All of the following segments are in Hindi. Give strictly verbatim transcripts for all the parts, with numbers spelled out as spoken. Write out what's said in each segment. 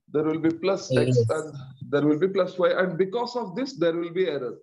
there will be plus Yes. x and there will be plus y, and because of this there will be error.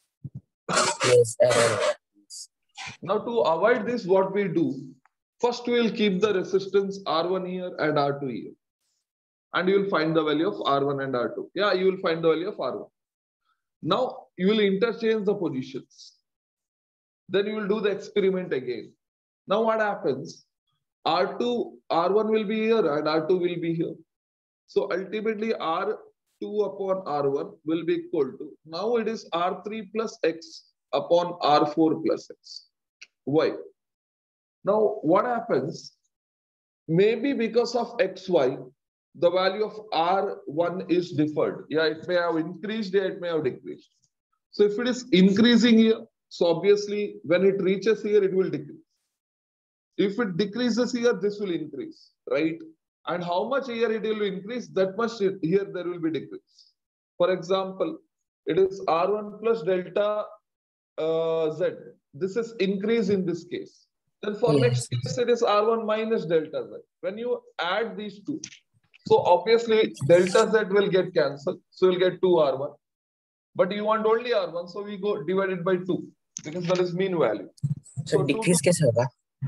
Yes, error. Now to avoid this, what we do, first we will keep the resistance R one here and R two here, and you will find the value of R one and R two. Yeah, you will find the value of R one. Now you will interchange the positions. Then you will do the experiment again. Now what happens? R two, R one will be here and R two will be here. So ultimately R two upon R one will be equal to, now it is R three plus X upon R four plus X. Why? Now what happens? Maybe because of X Y, the value of R one is deferred. Yeah, it may have increased, yeah, it may have decreased. So if it is increasing here, so obviously when it reaches here, it will decrease. If it decreases here, this will increase, right? And how much here it will increase, that much here there will be decrease. For example, it is R one plus delta uh, Z. This is increase in this case. Then for Yes. next case, it is R one minus delta Z. When you add these two, so obviously delta Z will get cancelled. So you'll get two R one. But you want only R one, so we go divided by two because that is mean value. So So two decrease कैसे होगा?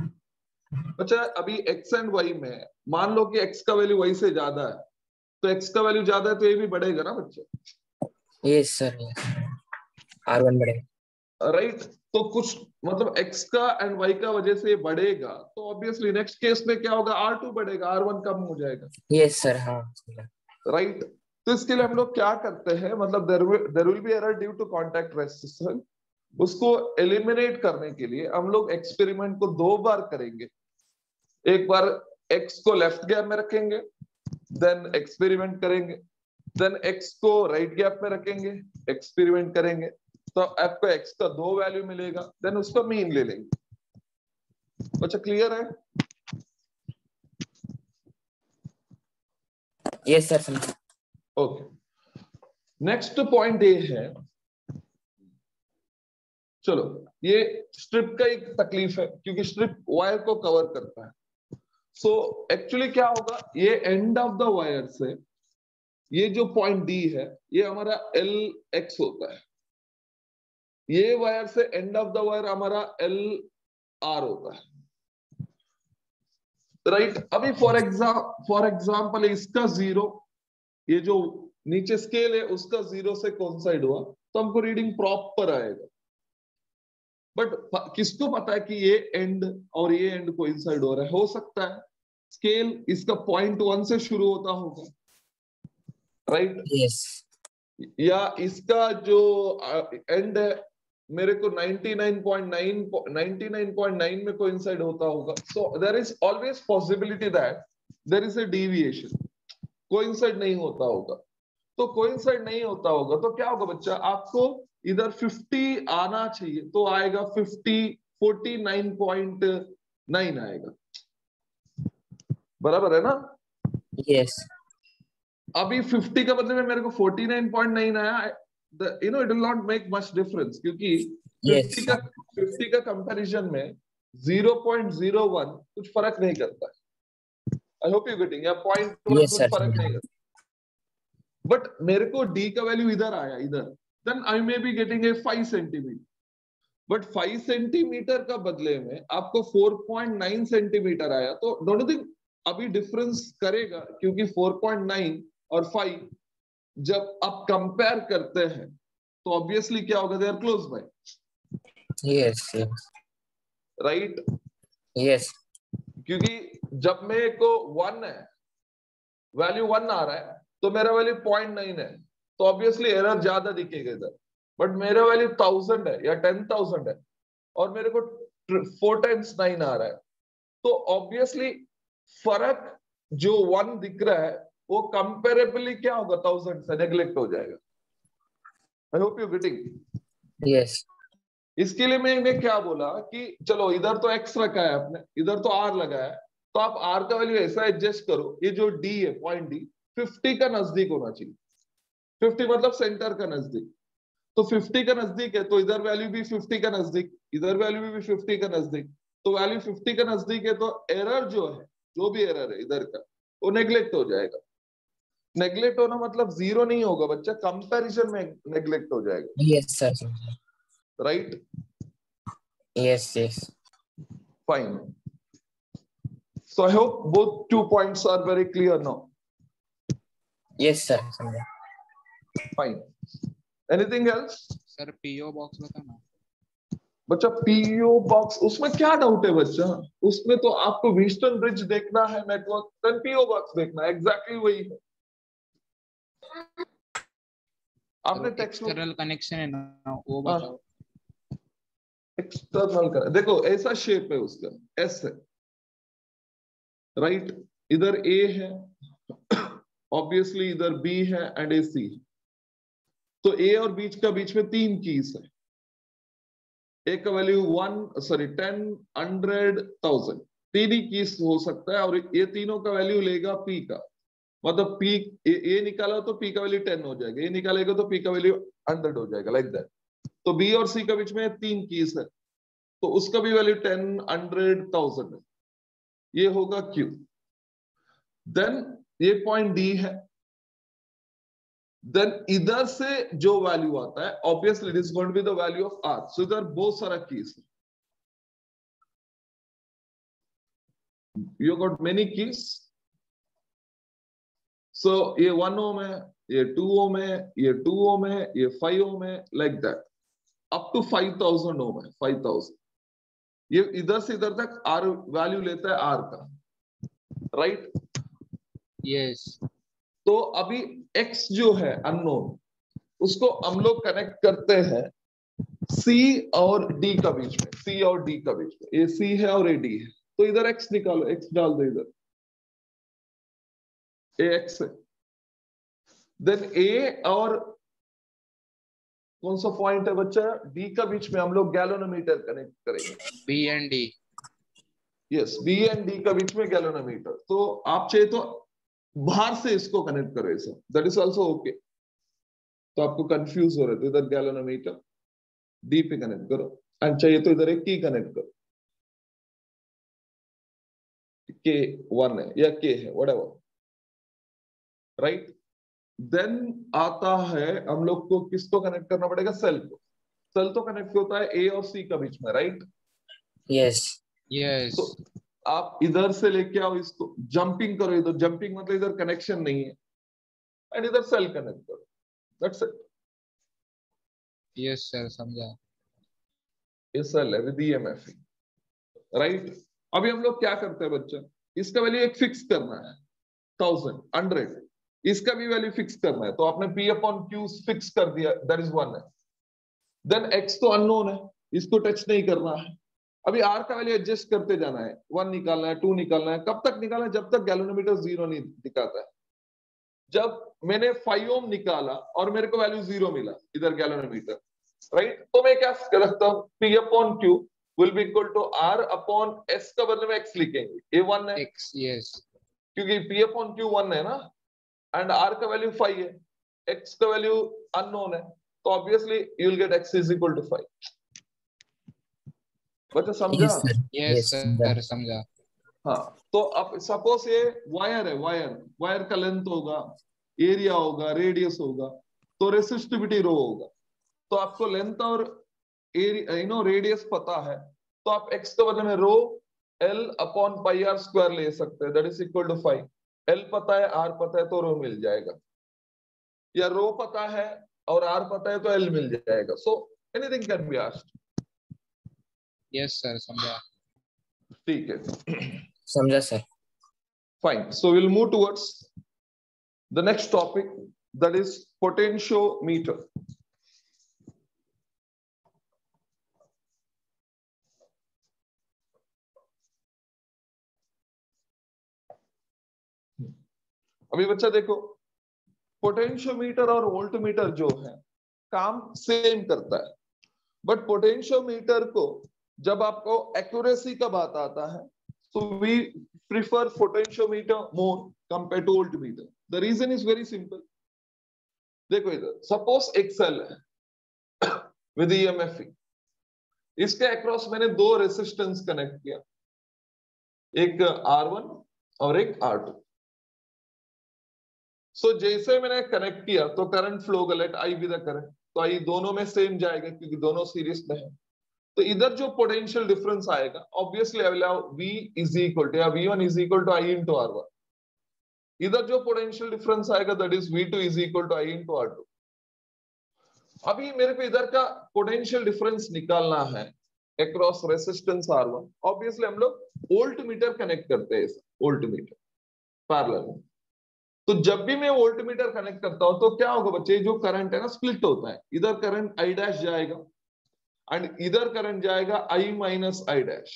अच्छा अभी x and y में मान लो कि x का वैल्यू y से ज्यादा है, तो x का वैल्यू ज्यादा है तो ये भी बढ़ेगा ना बच्चे? Yes sir. R one बढ़ेगा. राइट, तो कुछ मतलब x का एंड y का वजह से बढ़ेगा, तो ऑब्वियसली नेक्स्ट केस में क्या होगा, R टू बढ़ेगा, R वन कम हो जाएगा. Yes sir. हाँ. राइट, तो इसके लिए हम लोग क्या करते हैं, मतलब there will be error due to contact resistance. उसको एलिमिनेट करने के लिए हम लोग एक्सपेरिमेंट को दो बार करेंगे. एक बार x को लेफ्ट गैप में रखेंगे, देन एक्सपेरिमेंट करेंगे, देन x को राइट गैप में रखेंगे, एक्सपेरिमेंट करेंगे, तो आपको x का दो वैल्यू मिलेगा, देन उसका मीन ले लेंगे. अच्छा क्लियर है? Yes sir. Okay, next point ये है, चलो ये स्ट्रिप का एक तकलीफ है क्योंकि स्ट्रिप वायर को कवर करता है. सो so, एक्चुअली क्या होगा, ये एंड ऑफ द वायर से ये जो पॉइंट डी है ये हमारा एल एक्स होता है, ये वायर से एंड ऑफ द वायर हमारा एल आर होता है. Right right? अभी फॉर एग्जाम फॉर एग्जाम्पल इसका जीरो, ये जो नीचे स्केल है उसका जीरो से कोइंसाइड हुआ तो हमको रीडिंग प्रॉपर आएगा. बट किसको पता है कि ये एंड और ये एंड कोइंसाइड हो रहा है? हो सकता है स्केल इसका पॉइंट वन से शुरू होता होगा, राइट right? Yes. या इसका जो एंड है मेरे को नाइंटी नाइन पॉइंट नाइन में कोइंसाइड होता होगा. So there is always possibility that there is a deviation, coincide नहीं होता होगा. तो कोइंसाइड नहीं होता होगा तो क्या होगा बच्चा, आपको इधर फिफ्टी आना चाहिए तो आएगा fifty, forty nine point nine आएगा. बराबर है ना? Yes. अभी फिफ्टी का बदले में मेरे को फोर्टी नाइन पॉइंट नाइन आया, you know it will not make much difference क्योंकि Yes. फिफ्टी का फिफ्टी का कंपैरिजन में जीरो पॉइंट जीरो वन कुछ फर्क नहीं करता है. आई होप यू गेटिंग, या पॉइंट वन Yes, कुछ sir. फर्क नहीं करता. बट मेरे को डी का वैल्यू इधर आया, इधर, then I may be getting a five centimetre. But five centimetre का बदले में आपको फोर पॉइंट नाइन सेंटीमीटर आया, तो डोंट यू थिंक अभी डिफरेंस करेगा? क्योंकि फोर पॉइंट नाइन और फाइव जब आप कंपेयर करते हैं तो ऑब्वियसली क्या होगा, they are close by. Yes. Yes. Right, Yes. क्योंकि जब मेरे को वन है, वैल्यू वन आ रहा है तो मेरा वैल्यू पॉइंट नाइन है, तो ऑब्वियसली एरर ज्यादा दिखेगा इधर. बट मेरा वैल्यू थाउजेंड है या टेन थाउजेंड है और मेरे को फोर टाइम्स नाइन आ रहा है, तो ऑब्वियसली फर्क जो वन दिख रहा है वो कंपेरेबली क्या होगा, थाउजेंड से नेग्लेक्ट हो जाएगा. I hope you getting. Yes. इसके लिए मैंने क्या बोला कि चलो इधर तो एक्स रखा है आपने, इधर तो आर लगा है, तो आप आर का वैल्यू ऐसा एडजस्ट करो, ये जो डी है पॉइंट डी फिफ्टी का नजदीक होना चाहिए. फिफ्टी मतलब सेंटर का नजदीक, तो फिफ्टी का नजदीक है तो इधर वैल्यू भी फिफ्टी का नजदीक, इधर वैल्यू भी फिफ्टी का नजदीक, तो वैल्यू फिफ्टी का नजदीक है तो एरर जो है, जो भी एरर है इधर का, वो नेग्लेक्ट हो जाएगा. नेग्लेक्ट होना मतलब जीरो नहीं होगा बच्चा, कंपैरिजन में नेग्लेक्ट हो जाएगा, Yes, sir. समझा. Right? Yes, yes. Fine. So I hope both two points are very clear now. Yes, sir. समझा. Fine. Anything else? Sir P O box बताना. बच्चा पीओ बॉक्स, उसमें क्या डाउट है बच्चा? उसमें तो आपको व्हीटस्टोन ब्रिज देखना है नेटवर्क, देन पीओ बॉक्स देखना है, एग्जैक्टली वही है. आपने टेक्स्ट एक्सटर्नल कनेक्शन है ना, वो बताओ. एक्सटर्नल कर, देखो ऐसा शेप है उसका, एस है, राइट? इधर ए है, ऑब्वियसली इधर बी है एंड ए सी. तो ए और बीच का बीच में तीन कीज है. ए का value one sorry ten hundred thousand, तीन ही कीज हो सकता है, और ये तीनों का वैल्यू लेगा पी का. मतलब पी ए निकाला तो पी का वैल्यू टेन हो जाएगा, ए निकालेगा तो पी का वैल्यू हंड्रेड हो जाएगा, लाइक दैट. तो बी और सी का बीच में तीन कीज है, तो उसका भी वैल्यू टेन हंड्रेड थाउजेंड है. ये होगा क्यू. देन ये पॉइंट डी है. देन इधर से जो वैल्यू आता है, obviously it is going to be the value of R. So इधर बहुत सारा कीज है. You got many keys. So ये वन ओम है, ये टू ओम है, ये टू ओम है, ये फाइव ओम है, like that. Up to five thousand ohm है, फाइव थाउजेंड. ये इधर से इधर तक आर वैल्यू लेता है आर का, राइट? यस. तो अभी x जो है अननोन, उसको हम लोग कनेक्ट करते हैं c और d का बीच में, c और d का बीच में. ये c है और ये d है, तो इधर x निकालो, x डाल दो इधर, ये x है. देन a और कौन सा पॉइंट है बच्चा, d का बीच में हम लोग गैलोनोमीटर कनेक्ट करेंगे. B and D. Yes, b and d का बीच में गैलोनोमीटर. तो आप चाहिए तो बाहर से इसको कनेक्ट करो ऐसा, दैट इज ऑल्सो ओके. तो आपको कंफ्यूज हो रहे थे, इधर गैलोनोमीटर डी पे कनेक्ट करो, एंड चाहिए तो इधर एक की कनेक्ट करो, के वन है या के है, व्हाटएवर, राइट? देन आता है हम लोग को किसको कनेक्ट करना पड़ेगा, सेल को. सेल तो कनेक्ट होता है ए और सी का बीच में, राइट? Yes. यस. तो आप इधर से लेके आओ इसको, जंपिंग करो इधर. जंपिंग मतलब इधर कनेक्शन नहीं है, एंड इधर सेल कनेक्ट करो, दैट्स इट. यस सर, समझा. ये सेल है विद ईएमएफ, राइट? अभी हम लोग क्या करते हैं बच्चा, इसका वैल्यू एक फिक्स करना है, थाउजेंड, हंड्रेड. इसका भी वैल्यू फिक्स करना है, तो आपने पी अपॉन क्यू फिक्स कर दिया, दैट इज वन है. देन एक्स तो अननोन है, इसको टच नहीं करना है. अभी आर का वैल्यू एडजस्ट करते जाना है, वन निकालना है, टू निकालना है. कब तक निकालना है? जब तक गैलोनोमीटर जीरो नहीं दिखाता है. जब मैंने फाइव ओम निकाला और मेरे को वैल्यू जीरो मिला इधर गैलोनोमीटर, राइट? तो मैं क्या रखता हूँ, P upon Q will be equal to R upon S का बदले में एक्स लिखेंगे, ये वन है एक्स. यस. क्योंकि पी अपॉन क्यू वन है ना, एंड आर का वैल्यू फाइव है, एक्स का वैल्यू अननोन है, तो obviously you will get X is equal to five. बच्चा समझा? Yes, sir. Yes Yes, sir, समझा. समझा. हाँ. तो अब सपोज ये वायर है, वायर वायर का लेंथ होगा, एरिया होगा, रेडियस होगा, तो रेसिस्टिविटी रो होगा. तो आपको लेंथ और एरिया यू नो रेडियस पता है, तो आप एक्स के बदले में rho L upon pi R square ले सकते हैं, that is equal to five. L पता है, आर पता है, तो रो मिल जाएगा. या रो पता है और आर पता है तो एल मिल जाएगा. So anything can be asked. Yes sir, समझा. ठीक है, समझा sir. fine. So we'll move towards the next topic, that is potentiometer. अभी बच्चा देखो, पोटेंशियोमीटर और वोल्टमीटर जो है काम सेम करता है, बट पोटेंशियोमीटर को जब आपको एक्यूरेसी का बात आता है, so we prefer potentiometer more compared to voltmeter. The reason is very simple. देखो इधर सपोज एक सेल है विद ईएमएफ, इसके अक्रॉस मैंने दो रेसिस्टेंस कनेक्ट किया, एक आर वन और एक आर टू. सो so, जैसे मैंने कनेक्ट किया तो करंट फ्लो होगा, let I be the current, तो आई दोनों में सेम जाएगा क्योंकि दोनों सीरीज में है। तो इधर जो पोटेंशियल डिफरेंस आएगा obviously I will have V is equal to या V one is equal to I into R one. इधर जो पोटेंशियल डिफरेंस आएगा that is V two is equal to I into R two. अभी मेरे को इधर का पोटेंशियल डिफरेंस निकालना है across resistance R one. Obviously हम लोग वोल्ट मीटर कनेक्ट करते हैं, वोल्ट मीटर पैरेलल में। तो जब भी मैं वोल्ट मीटर कनेक्ट करता हूं तो क्या होगा बच्चे, जो करंट है ना स्प्लिट होता है, इधर करंट I डैश जाएगा एंड इधर करंट जाएगा I minus I dash.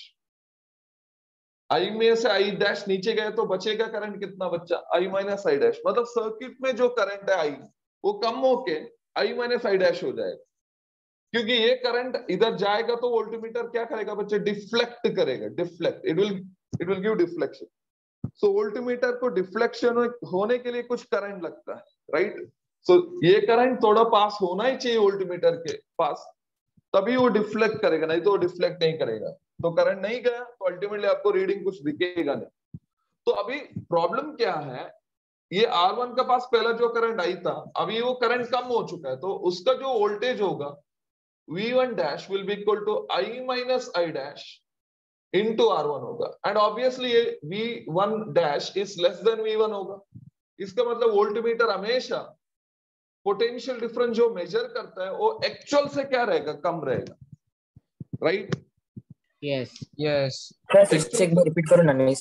I में से I डैश नीचे गए तो बचेगा करंट कितना बच्चा, I माइनस I डैश। मतलब सर्किट में जो करंट है I वो कम होके I माइनस I डैश हो जाएगा, क्योंकि ये करंट इधर जाएगा तो वोल्टमीटर क्या करेगा बच्चे, डिफ्लेक्ट करेगा, deflect, it will it will give deflection. So voltmeter को डिफ्लेक्शन होने के लिए कुछ करंट लगता है, राइट। सो ये करंट थोड़ा पास होना ही चाहिए वोल्टमीटर के पास, तभी वो डिफ्लेक्ट करेगा, नहीं तो वो डिफ्लेक्ट नहीं करेगा। तो करंट नहीं गया तो अल्टीमेटली आपको रीडिंग कुछ दिखेगा नहीं। तो अभी प्रॉब्लम क्या है, ये आर वन का पास पहला जो करंट आई था, अभी वो करंट कम हो चुका है, तो उसका जो वोल्टेज होगा V one dash will be equal to I minus I dash into R one होगा, एंड ऑब्वियसली ये V one dash is less than V one होगा। इसका मतलब वोल्टमीटर हमेशा पोटेंशियल डिफरेंस जो मेजर करता है वो एक्चुअल से क्या रहेगा, कम रहेगा, राइट। यस यस सर, फिर से एक बार रिपीट करो ना। नहीं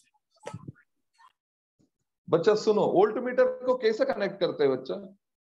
बच्चा सुनो, वोल्टमीटर को कैसे कनेक्ट करते हैं बच्चा,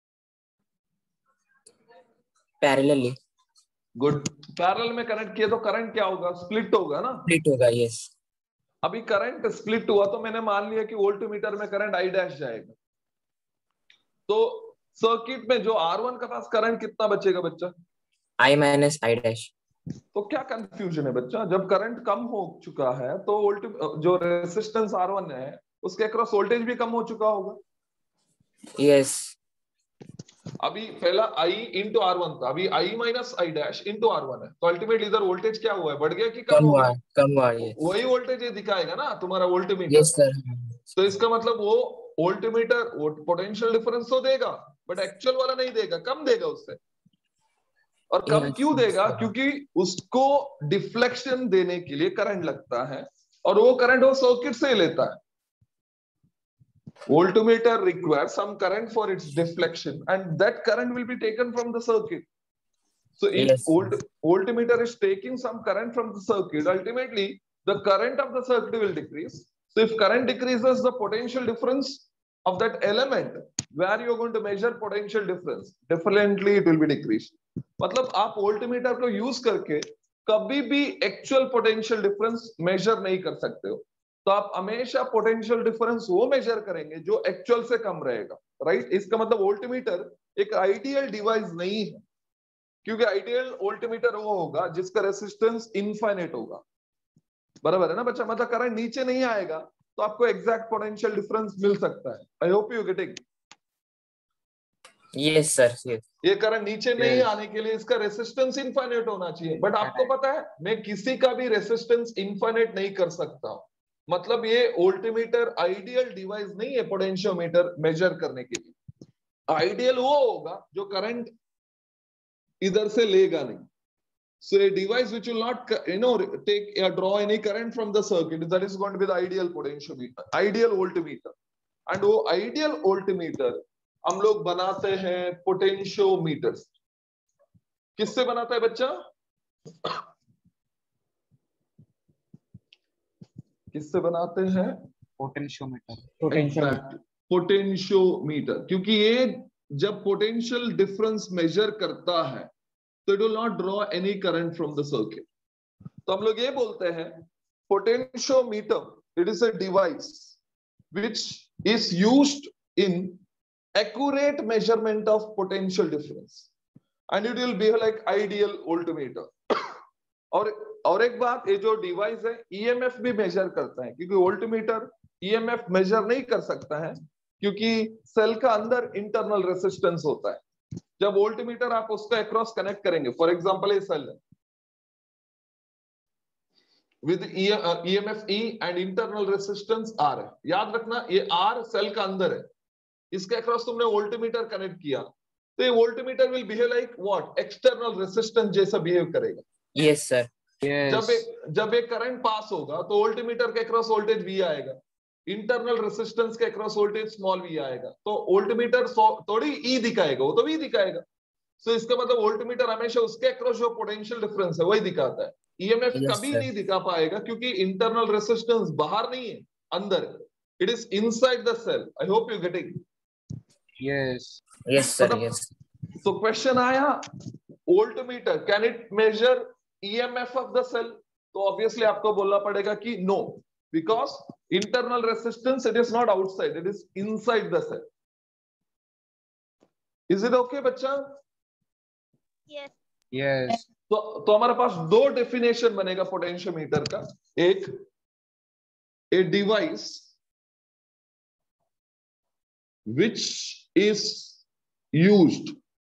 पैरेलली गुड। पैरेलल में कनेक्ट किया तो करंट क्या होगा, स्प्लिट होगा ना, स्प्लिट होगा। यस अभी करंट स्प्लिट हुआ तो मैंने मान लिया कि वोल्टमीटर में करंट I डैश जाएगा, तो सर्किट में जो आर वन का पास करंट कितना बचेगा बच्चा, I माइनस I डैश। तो क्या कंफ्यूजन है बच्चा, जब करंट कम हो चुका है तो वोल्ट जो रेजिस्टेंस आर वन है उसके अक्रॉस वोल्टेज भी कम हो चुका होगा। यस अभी पहला I इंटू आर वन था, अभी I minus I dash into R one है, तो अल्टीमेटली इधर वोल्टेज क्या हुआ है, बढ़ गया कि कम कम हो हुआ, गया, कम हुआ। यस वही वोल्टेज ये दिखाएगा ना तुम्हारा वोल्टमीटर। Yes sir. तो इसका मतलब वो वोल्टमीटर पोटेंशियल डिफरेंस तो देगा बट एक्चुअल वाला नहीं देगा, कम देगा उससे। और कम Yes, क्यों yes, देगा, sir. क्योंकि उसको डिफ्लेक्शन देने के लिए करंट लगता है और वो करंट वो सर्किट से ही लेता है। Voltmeter requires some current for its deflection and that current will be taken from the circuit. So if Yes, volt, yes. voltmeter is taking some current from the circuit, ultimately the current of the circuit will decrease. So if current decreases, the potential difference of that element where you are going to measure potential difference, definitely it will be decreased. मतलब आप वोल्टमीटर को यूज करके कभी भी एक्चुअल पोटेंशियल डिफरेंस मेजर नहीं कर सकते हो, तो आप हमेशा पोटेंशियल डिफरेंस वो मेजर करेंगे जो एक्चुअल से कम रहेगा, राइट। इसका मतलब वोल्टमीटर एक आइडियल डिवाइस नहीं है, क्योंकि आइडियल वोल्टमीटर वो होगा जिसका रेजिस्टेंस इनफाइनाइट होगा, बराबर है ना बच्चा। मतलब करंट नीचे नहीं आएगा तो आपको एग्जैक्ट पोटेंशियल डिफरेंस मिल सकता है। I hope you getting. Yes sir. Yes ये करंट नीचे Yes. नहीं आने के लिए इसका रेसिस्टेंस इनफाइनाइट होना चाहिए, बट आपको पता है मैं किसी का भी रेसिस्टेंस इनफाइनाइट नहीं कर सकता हूं। मतलब ये वोल्टमीटर आइडियल डिवाइस नहीं है पोटेंशियोमीटर मेजर करने के लिए। आइडियल वो होगा जो करंट इधर से लेगा नहीं। So a device which will not, you know, take or draw any current from the circuit, that is going to be the ideal potentiometer, ideal voltmeter. And वो ideal voltmeter हम लोग बनाते हैं पोटेंशियोमीटर। किससे बनाता है बच्चा, किससे बनाते हैं, पोटेंशियोमीटर। पोटेंशियोमीटर, क्योंकि ये जब पोटेंशियल डिफरेंस मेजर करता है तो it will not draw any current from the circuit. तो हम लोग ये बोलते हैं potentiometer it is a device which is used in accurate measurement of potential difference and it will be like ideal voltmeter। और और एक बात, ये जो डिवाइस है ईएमएफ भी मेजर करता है, क्योंकि वोल्टमीटर ईएमएफ मेजर नहीं कर सकता है क्योंकि सेल का अंदर इंटरनल रेजिस्टेंस होता है। जब वोल्टमीटर आप उसका अक्रॉस कनेक्ट करेंगे, फॉर एग्जांपल ये सेल है with EMF E and internal resistance R है, याद रखना ये आर सेल का अंदर है, इसके अक्रॉस तुमने वोल्टमीटर कनेक्ट किया, तो ये voltmeter will behave like what, external resistance जैसा बिहेव करेगा। Yes, sir. जब Yes. एक जब एक करंट पास होगा तो वोल्टमीटर के अक्रॉस वोल्टेज वी आएगा, इंटरनल रेसिस्टेंस के अक्रॉस वोल्टेज स्मॉल वी आएगा, तो वोल्टमीटर थोड़ी ई दिखाएगा, वो तो वी दिखाएगा। सो so, इसका मतलब वोल्टमीटर हमेशा उसके अक्रॉस जो पोटेंशियल डिफरेंस है वही दिखाता है। ईएमएफ Yes, कभी sir. नहीं दिखा पाएगा क्योंकि इंटरनल रेसिस्टेंस बाहर नहीं है, अंदर है। It is inside the cell. I hope you getting. Yes. Yes, sir. मतलब Yes. तो क्वेश्चन आया, voltmeter can it measure EMF of the cell? तो ऑब्वियसली आपको बोलना पड़ेगा कि no, because internal resistance it is not outside, it is inside the cell. Is it okay बच्चा? Yes. Yes. तो तो हमारे पास दो डेफिनेशन बनेगा पोटेंशियोमीटर का। एक, a device which is used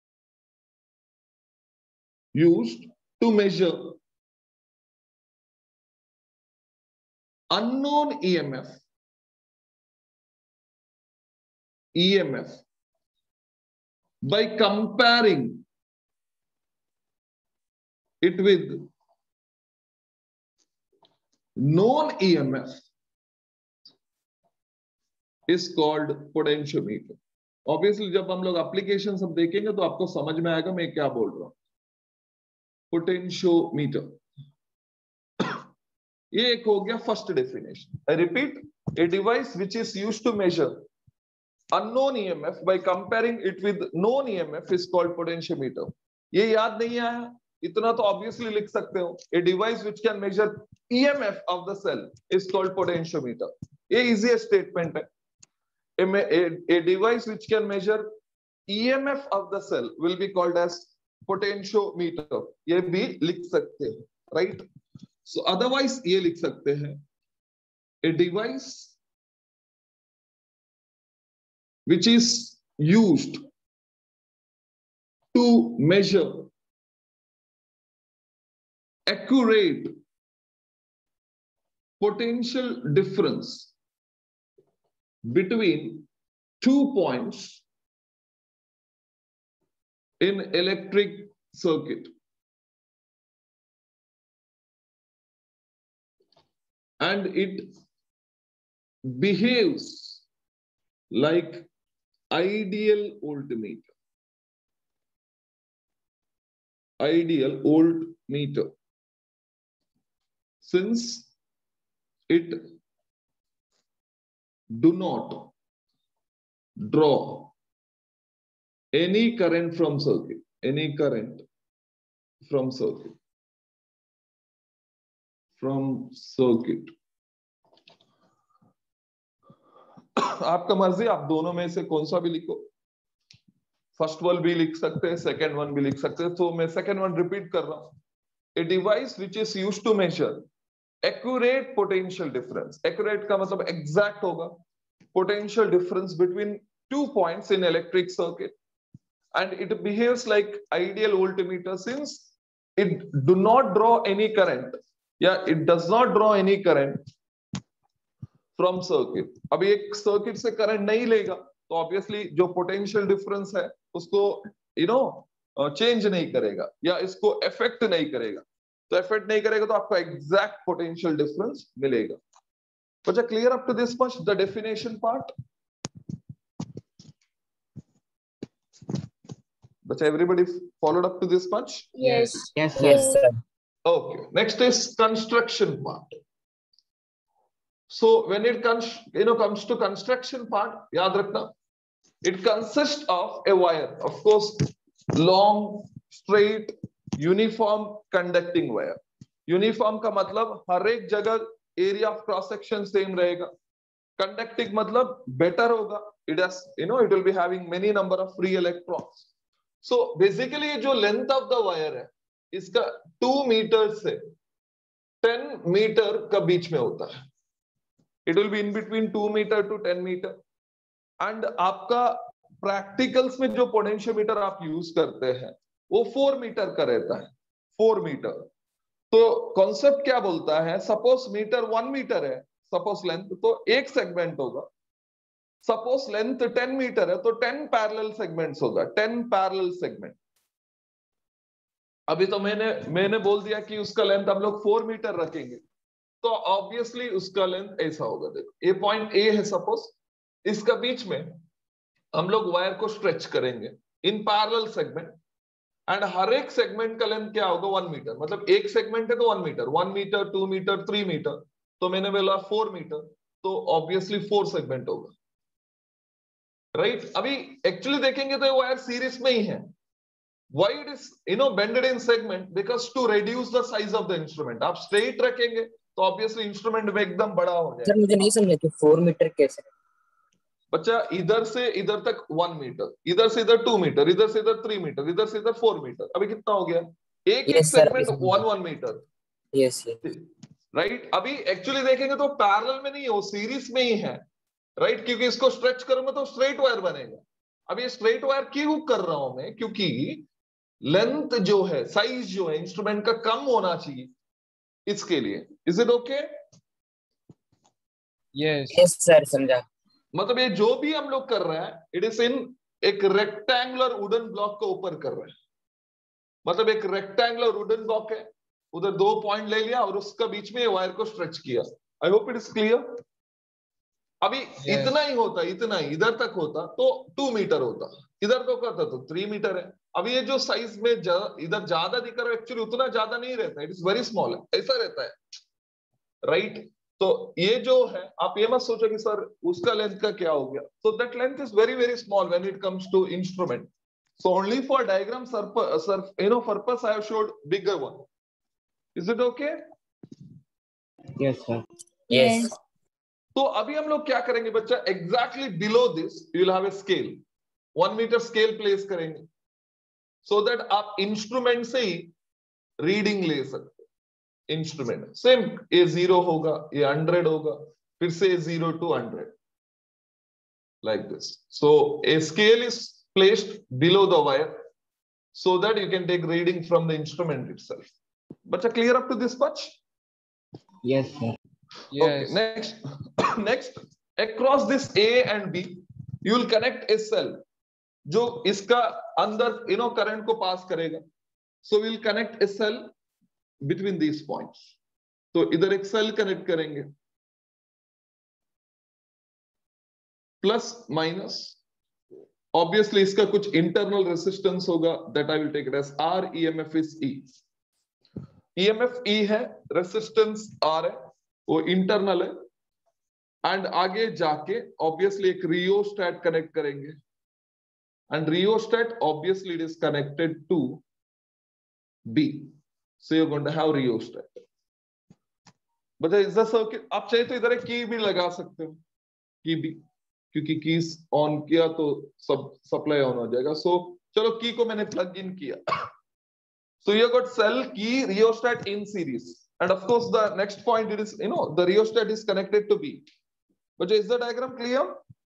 used to measure unknown E M F E M F by comparing it with known E M F is called potentiometer। Obviously जब हम लोग एप्लीकेशन सब देखेंगे तो आपको समझ में आएगा मैं क्या बोल रहा हूं। पोटेंशियोमीटर, ये एक हो गया first definition. I repeat, a device which is used to measure unknown EMF by comparing it with known EMF is called potentiometer. ये याद नहीं आया इतना तो ऑब्वियसली लिख सकते हो, a device which can measure EMF of the cell is called potentiometer. ये इजी स्टेटमेंट है। A, a, a device which can measure E M F of the cell will be called as potentiometer। ये भी लिख सकते हैं, right? So otherwise ये लिख सकते हैं, a device which is used to measure accurate potential difference between two points in electric circuit and it behaves like ideal voltmeter ideal voltmeter since it do not draw any current from circuit, any current from circuit, from circuit। आपका मर्जी, आप दोनों में से कौन सा भी लिखो, फर्स्ट वन भी लिख सकते हैं, सेकेंड वन भी लिख सकते हैं। तो मैं सेकेंड वन रिपीट कर रहा हूं, a device which is used to measure accurate potential difference। accurate का मतलब exact होगा, potential difference between two points in electric circuit and it behaves like ideal voltmeter since it do not draw any current, yeah it does not draw any current from circuit। अब एक circuit से current नहीं लेगा तो obviously जो potential difference है उसको you know change नहीं करेगा या इसको affect नहीं करेगा। तो इफेक्ट नहीं करेगा तो आपको एग्जैक्ट पोटेंशियल डिफरेंस मिलेगा। बच्चा clear up to this much the definition part? बच्चा everybody followed up to this much? Yes. Yes, Yes, sir. sir. Okay, next is construction part। So when it comes you know comes to construction part, याद रखना it consists of a wire, of course long straight uniform conducting wire. Uniform का मतलब हर एक जगह area of cross section same रहेगा। कंडक्टिंग मतलब बेटर होगा, it has you know it will be having many number of free electrons. So basically जो लेंथ ऑफ द वायर है इसका टू मीटर से टेन मीटर का बीच में होता है। It will be in between two metre to ten metre. And आपका प्रैक्टिकल्स में जो पोटेंशियोमीटर आप यूज करते हैं वो फोर मीटर का रहता है, फोर मीटर। तो कॉन्सेप्ट क्या बोलता है, सपोज मीटर वन मीटर है सपोज लेंथ, तो एक सेगमेंट होगा सपोज लेंथ टेन मीटर है तो टेन पैरेलल सेगमेंट्स होगा, टेन पैरेलल सेगमेंट। अभी तो मैंने मैंने बोल दिया कि उसका लेंथ हम लोग फोर मीटर रखेंगे, तो ऑब्वियसली उसका लेंथ ऐसा होगा। देखो ये पॉइंट ए है सपोज, इसका बीच में हम लोग वायर को स्ट्रेच करेंगे इन पैरेलल सेगमेंट, एंड हर एक सेगमेंट का लेंथ क्या होगा, वन मीटर। मतलब एक सेगमेंट है तो one metre, one metre, two metre, three metre, तो मैंने बोला फोर मीटर, तो ऑब्वियसली फोर सेगमेंट होगा, राइट right? अभी एक्चुअली देखेंगे तो ये वायर सीरीज में ही है। Why it is you know bended in segment? Because to reduce the size of the instrument. आप straight रखेंगे तो ऑब्वियसली इंस्ट्रूमेंट में एकदम बड़ा हो जाएगा। सर मुझे नहीं समझा कि फोर मीटर कैसे। बच्चा इधर से इधर तक वन मीटर, इधर से इधर टू मीटर, इधर से इधर थ्री मीटर, इधर से इधर फोर मीटर, अभी कितना हो गया, एक एक segment one one metre. Yes yes right. अभी एक्चुअली देखेंगे तो पैरेलल में नहीं है, वो सीरीज में ही है, राइट right? क्योंकि इसको स्ट्रेच करूंगा तो स्ट्रेट वायर बनेगा। अब ये स्ट्रेट वायर क्यों कर रहा हूं मैं, क्योंकि लेंथ जो है, साइज जो है इंस्ट्रूमेंट का कम होना चाहिए, इसके लिए। Is it okay? Yes yes sir, समझा। मतलब ये जो भी हम लोग कर रहे हैं, इट इज इन एक रेक्टेंगुलर वुडन ब्लॉक के ऊपर कर रहे हैं। मतलब एक रेक्टेंगुलर वुडन ब्लॉक है, उधर दो पॉइंट ले लिया और उसका बीच में वायर को स्ट्रेच किया। I hope it is clear. अभी yes. इतना ही होता, इतना ही इधर तक होता तो टू मीटर होता, इधर तो करता तो थ्री मीटर है। अभी ये जो साइज में जा, इधर ज्यादा दिख रहा है, एक्चुअली उतना ज्यादा नहीं रहता, इट इज वेरी स्मॉल है, ऐसा रहता है, राइट right? तो ये जो है, आप ये मत सोचो कि सर उसका लेंथ का क्या हो गया। So that length is very very small when it comes to instrument. So only for diagram सर्फ you know purpose I have showed bigger one. Is it okay? Yes sir yes तो अभी हम लोग क्या करेंगे बच्चा, exactly below this you will have a scale, one metre scale place करेंगे, सो so दैट आप इंस्ट्रूमेंट से ही रीडिंग ले सकते। इंस्ट्रूमेंट सेम, ये जीरो होगा, ये हंड्रेड होगा, फिर से zero to hundred, like this. So a scale is placed below the wire so that you can take reading from the instrument itself. Bachcha, clear up to this much? Yes sir Okay, next, next, across this A and B, you will connect a cell, जो इसका अंदर you know current को पास करेगा. So we will connect a cell between these points. तो इधर एक सेल कनेक्ट करेंगे, प्लस माइनस, ऑब्वियसली इसका कुछ इंटरनल रेसिस्टेंस होगा, that I will take it as R, E M F is E. E M F E है, रेसिस्टेंस R है, वो इंटरनल है, एंड आगे जाके ऑब्वियसली एक रियोस्टेट कनेक्ट करेंगे, and rheostat obviously it is connected to B. So you're going to have rheostat. But there is the circuit. आप चाहे तो इधर एक की भी लगा सकते हो, की भी, क्योंकि कीज ऑन किया तो सब सप्लाई ऑन हो जाएगा. सो so, चलो की को मैंने प्लग इन किया. So you got cell, key, rheostat in series, and of course the next point it is, you know, the rheostat is connected to B. But is the diagram clear?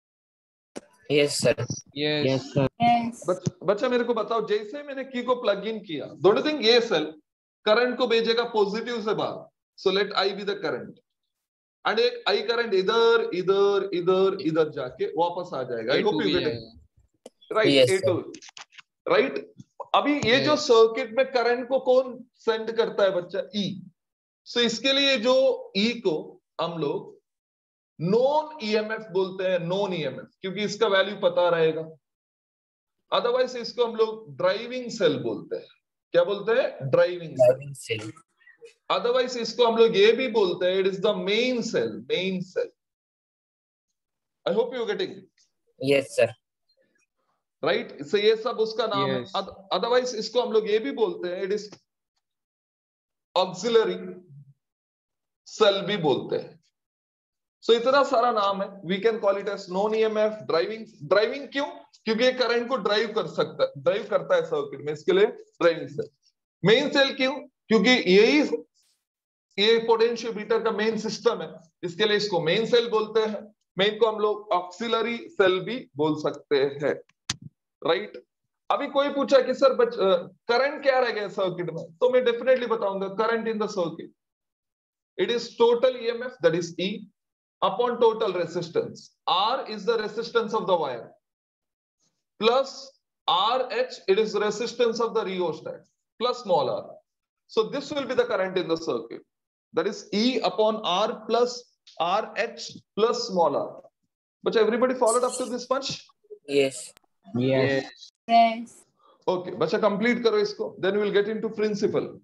Yes sir. Yes sir बच, बच्चा मेरे को बताओ, जैसे मैंने की को प्लग इन किया, डोंट थिंक ये सेल करंट को भेजेगा पॉजिटिव से बाहर. So let I be the current, and एक आई करंट इधर इधर इधर इधर जाके वापस आ जाएगा. I hope you get it right. Yes, ए टू राइट. अभी ये Yes. जो सर्किट में करंट को कौन सेंड करता है बच्चा? ई. सो इसके लिए जो ई को हम लोग नॉन ईएमएफ बोलते हैं, नॉन ईएमएफ, क्योंकि इसका वैल्यू पता रहेगा. अदरवाइज इसको हम लोग ड्राइविंग सेल बोलते हैं. क्या बोलते हैं? Driving cell. Driving cell. Otherwise इसको हम लोग ये भी बोलते हैं, it is the main cell. Main cell. I hope you getting Yes sir. Right. So ये सब उसका नाम Yes. है. अदरवाइज इसको हम लोग ये भी बोलते हैं, इट इज ऑक्सिलरी सेल भी बोलते हैं. सो so, इतना सारा नाम है. We can call it as non EMF, driving. Driving क्यों? क्योंकि ये करंट को ड्राइव कर सकता है, ड्राइव करता है सर्किट में, इसके लिए ड्राइविंग सेल. मेन सेल क्यों? क्योंकि यही ये पोटेंशियोमीटर का मेन सिस्टम है, इसके लिए इसको मेन सेल बोलते हैं. मेन को हम लोग ऑक्सिलरी सेल भी बोल सकते हैं, राइट right? अभी कोई पूछा कि सर करंट क्या रह गया सर्किट में, तो मैं डेफिनेटली बताऊंगा current in the circuit, it is total EMF, that is E, upon total resistance. R is the resistance of the wire. Plus R H, it is resistance of the rheostat. Plus small r. So this will be the current in the circuit. That is E upon R plus R H plus small r. But everybody followed up to this much? Yes. Yes. Yes. Okay, बच्चा complete करो इसको. Then we will get into principle.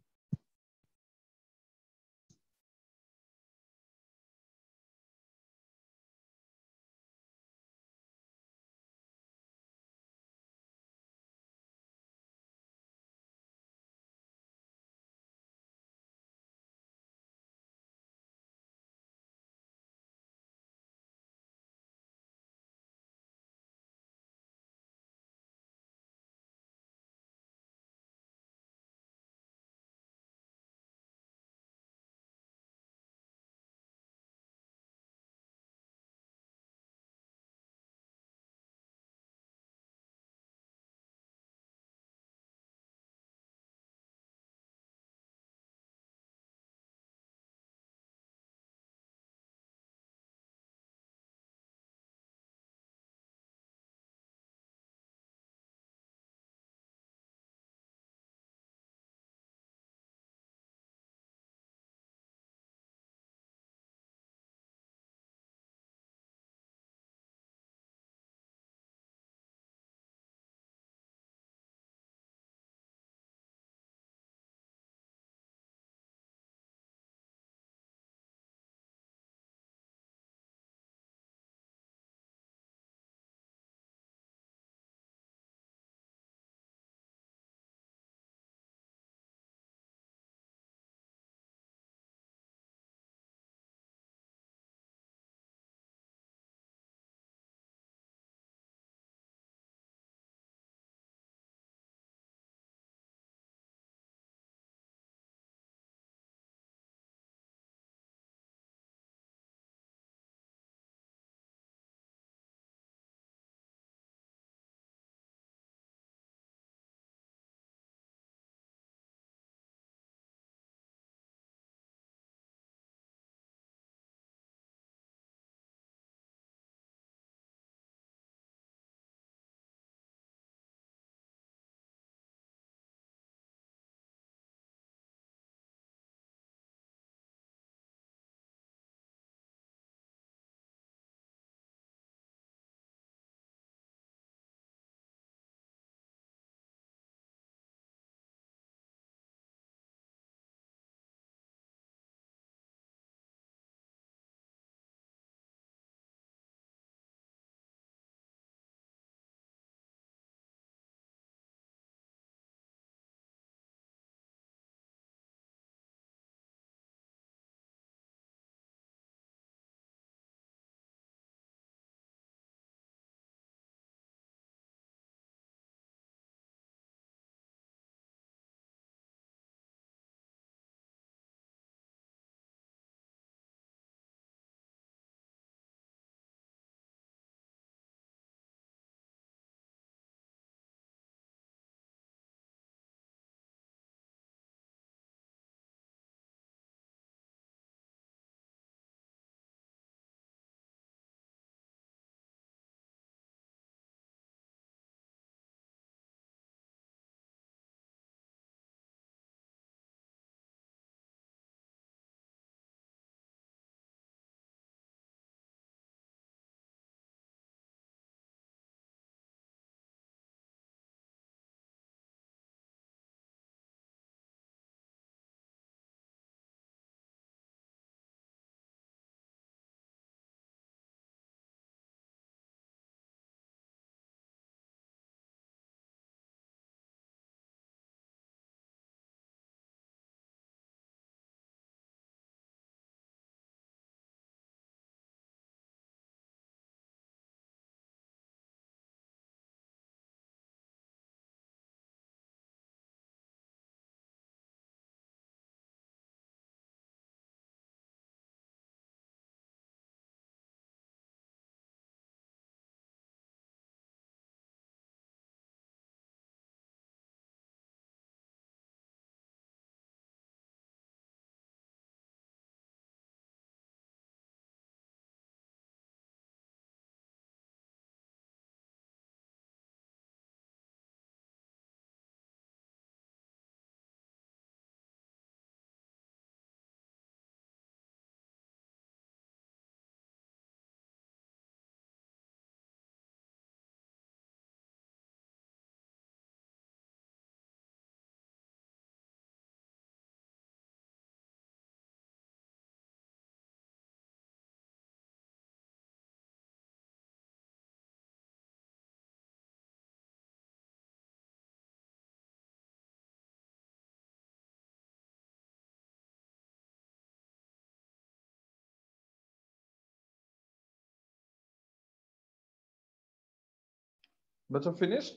बच्चा finished?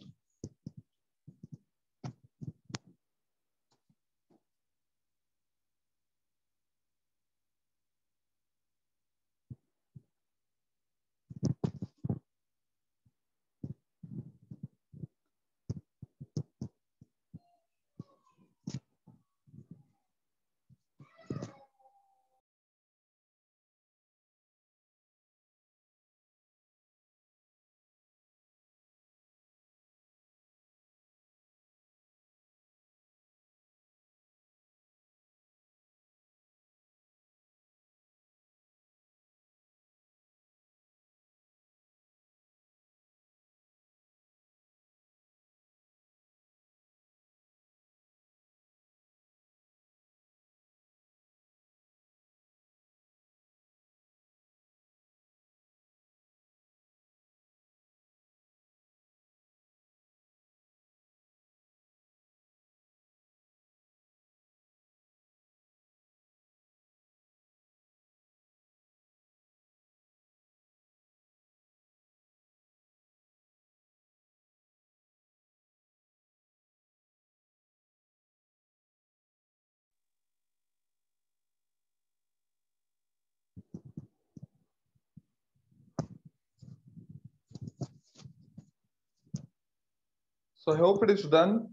So I hope it is done.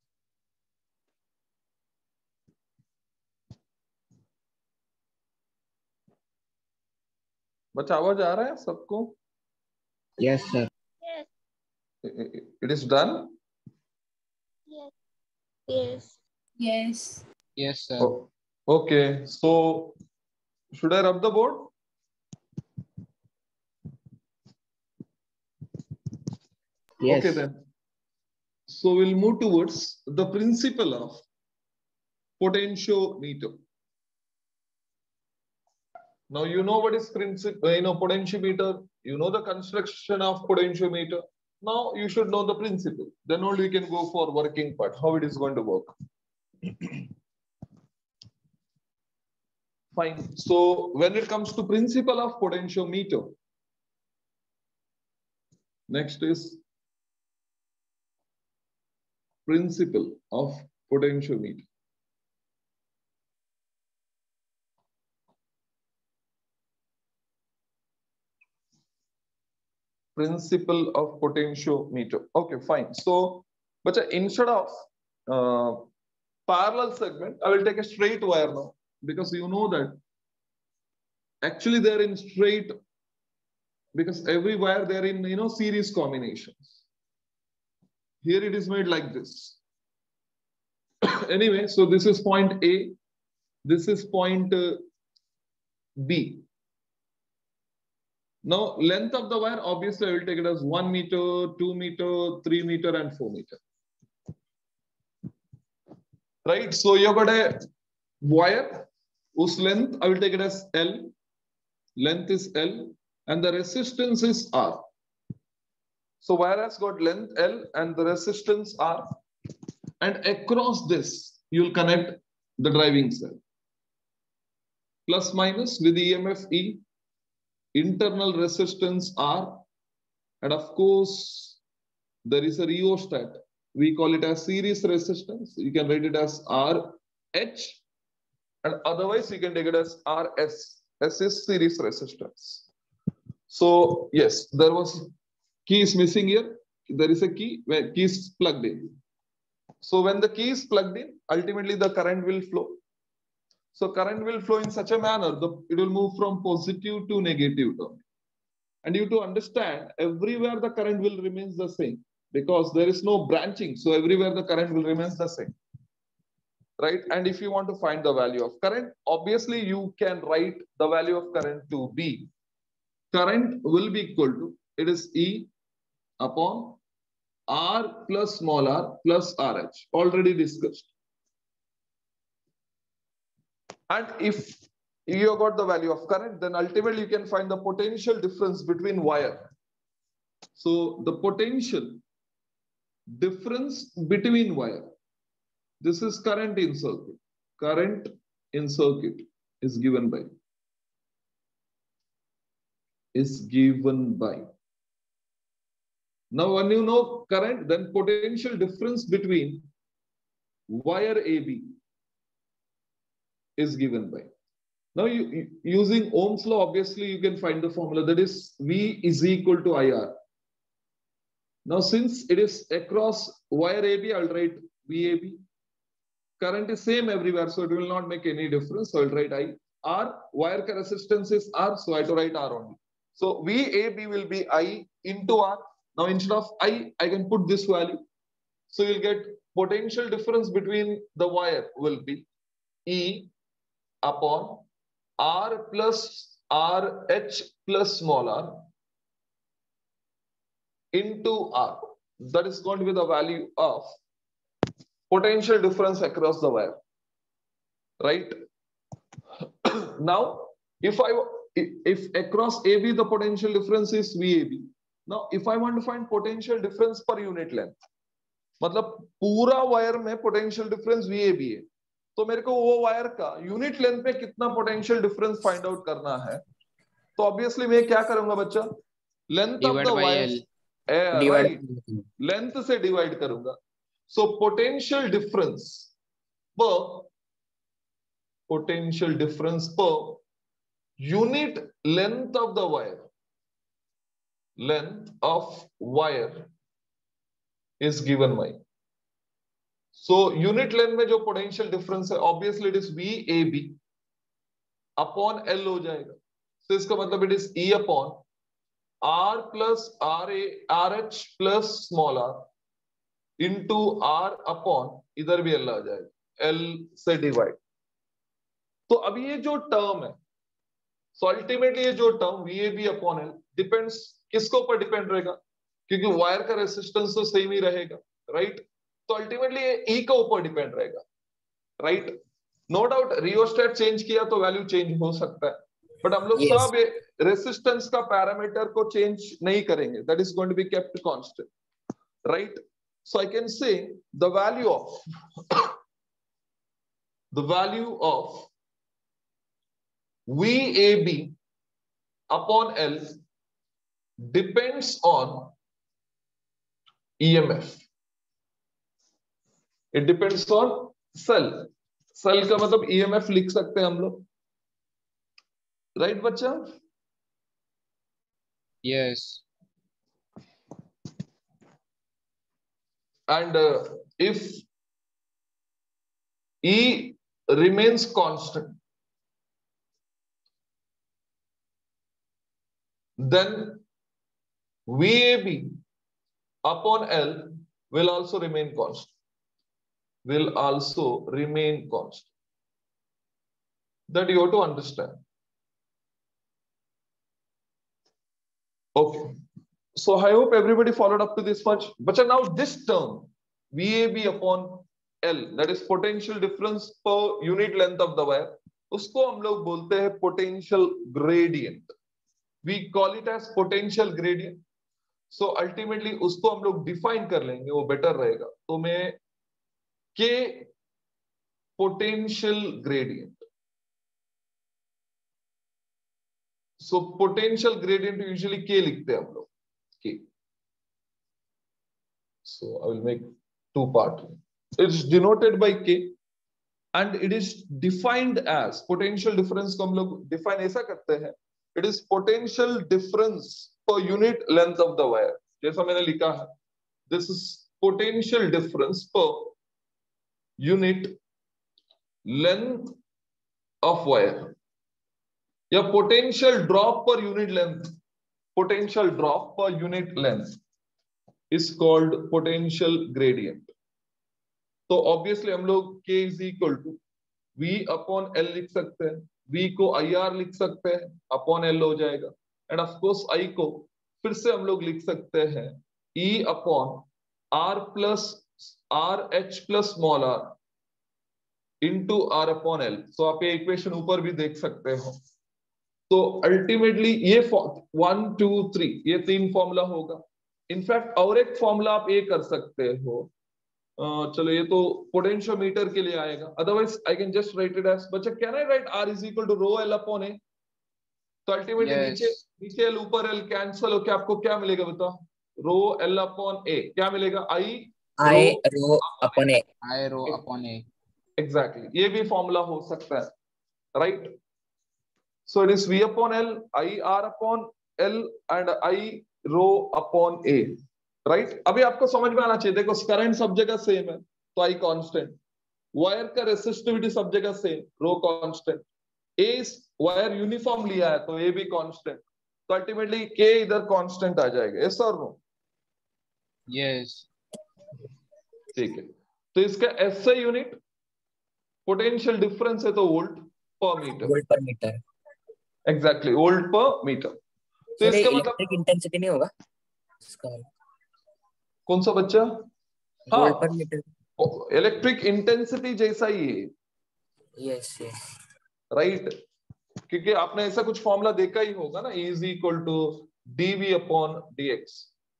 बच्चा आवाज आ रहा है सबको? Yes, sir. Yes. It is done. Yes. Yes. Yes. Yes, sir. Oh, okay. So should I rub the board? Yes. Okay then. So we'll move towards the principle of potentiometer. Now you know what is principle, you know, potentiometer. You know the construction of potentiometer. Now you should know the principle. Then only we can go for working part, how it is going to work. Fine. So when it comes to principle of potentiometer, next is principle of potentiometer. Principle of potentiometer. Okay, fine. So, but instead of uh, parallel segment, I will take a straight wire now, because you know that actually they're in straight, because every wire they're in, you know, series combinations. Here it is made like this. Anyway, so this is point A, this is point uh, B. Now, length of the wire, obviously I will take it as one meter, two meter, three meter, and four meter. Right? So you got a wire whose length, I will take it as L. Length is L and the resistance is R. So wire has got length L and the resistance R. And across this, you will connect the driving cell. Plus minus with E M F E, internal resistance R, and of course, there is a rheostat. We call it as series resistance. You can write it as R H, and otherwise you can take it as R S. S is series resistance. So yes, there was key is missing here. There is a key where key is plugged in. So when the key is plugged in, ultimately the current will flow. So current will flow in such a manner that it will move from positive to negative term. And you to understand, everywhere the current will remain the same, because there is no branching. So everywhere the current will remain the same. Right? And if you want to find the value of current, obviously you can write the value of current to be, current will be equal to, it is E upon R plus small r plus R H, already discussed. And if you got the value of current, then ultimately you can find the potential difference between wire. So the potential difference between wire, this is current in circuit. Current in circuit is given by, is given by Now when you know current, then potential difference between wire A B is given by. Now you, you using Ohm's law, obviously you can find the formula, that is V is equal to I R. Now since it is across wire A B, I'll write V A B. Current is same everywhere, so it will not make any difference. So I'll write I R. Wire ka resistance is R, so I have to write R only. So V A B will be I into R. Now instead of I, I can put this value. So you'll get potential difference between the wire will be E upon R plus R H plus small r into R. That is going to be the value of potential difference across the wire, right? Now, if I if across A B the potential difference is V A B, now if I want to find potential difference per unit length, मतलब पूरा वायर में potential difference V A B है, तो मेरे को वो वायर का यूनिट लेंथ में कितना पोटेंशियल डिफरेंस फाइंड आउट करना है, तो ऑब्वियसली मैं क्या करूंगा बच्चा, length of the wire, right, length से डिवाइड करूंगा. So potential difference per potential difference per unit length of the wire, length of wire is given by. So unit length में जो potential difference है, obviously it is V A B upon L हो जाएगा. So इसका मतलब it is E upon R plus R A R H plus small r into R upon, इधर भी L आ जाएगा, L से डिवाइड. तो अब ये जो टर्म है, सो अल्टीमेटली ये जो term V A B upon L depends किसके ऊपर डिपेंड रहेगा, क्योंकि वायर का रेसिस्टेंस तो सेम ही रहेगा, राइट. तो अल्टीमेटली ये E के ऊपर डिपेंड रहेगा, right. No doubt rheostat change किया तो वैल्यू चेंज हो सकता है, बट हम लोग सब रेसिस्टेंस का पैरामीटर को चेंज नहीं करेंगे, that is going to be kept constant, right. So I can say the value of the value of V A B upon L depends on E M F. It depends on cell. Cell का मतलब E M F लिख सकते हैं हम लोग, राइट बच्चा? Yes. And uh, if E remains constant, then V A B upon L will also remain constant. Will also remain constant. That you have to understand. Okay. So I hope everybody followed up to this much. But now this term V A B upon L, that is potential difference per unit length of the wire, उसको हम लोग बोलते हैं potential gradient. We call it as potential gradient. So ultimately उसको हम लोग define कर लेंगे, वो better रहेगा. तो मैं K potential gradient. So potential gradient usually K लिखते हैं हम लोग. K. So I will make two part. It's denoted by K and it is defined as potential difference को हम लोग define ऐसा करते हैं. It is potential difference per unit length of the wire. जैसा मैंने लिखा है. This is potential difference per unit length of wire. या potential drop per unit length. Potential drop per unit length is called potential gradient. तो obviously हम लोग K is equal to V upon L लिख सकते हैं, V को I R लिख सकते हैं, upon L हो जाएगा, and of course I को फिर से हम लोग लिख सकते हैं E upon R plus R H plus small r into R upon L. So आप ये इक्वेशन ऊपर भी देख सकते हो. तो अल्टीमेटली ये वन टू थ्री ये तीन फॉर्मूला होगा. इनफैक्ट और एक फॉर्मूला आप ये कर सकते हो, uh, चलो ये तो पोटेंशियोमीटर के लिए आएगा, otherwise I can just write it as, बच्चा can I write R is equal to rho L upon A. तो अल्टीमेटली नीचे नीचे एल ऊपर एल कैंसिल होकर आपको क्या मिलेगा बताओ, रो एल अपॉन ए, क्या मिलेगा? I I rho upon A. I rho upon A. Exactly, ये भी फॉर्मूला हो सकता है, right? So it is V upon L, I R upon L and I rho upon A, right? अभी आपको समझ में आना चाहिए, देखो करंट सब जगह सेम है तो आई कांस्टेंट, वायर का रेसिस्टिविटी सब जगह same, rho constant, A wire uniform लिया है तो ए भी कांस्टेंट, तो अल्टीमेटली के इधर कांस्टेंट आ जाएगा, यस और नो? Yes. ठीक है, तो इसका एसआई यूनिट पोटेंशियल डिफरेंस है तो volt per metre, volt per metre. Exactly volt per metre. तो सर इसका इलेक्ट्रिक मतलब इंटेंसिटी नहीं होगा इसका? कौन सा बच्चा? Volt per metre. Electric intensity जैसा ही है, यस यस। राइट? क्योंकि आपने ऐसा कुछ फॉर्मूला देखा ही होगा ना, E is equal to dV upon dx.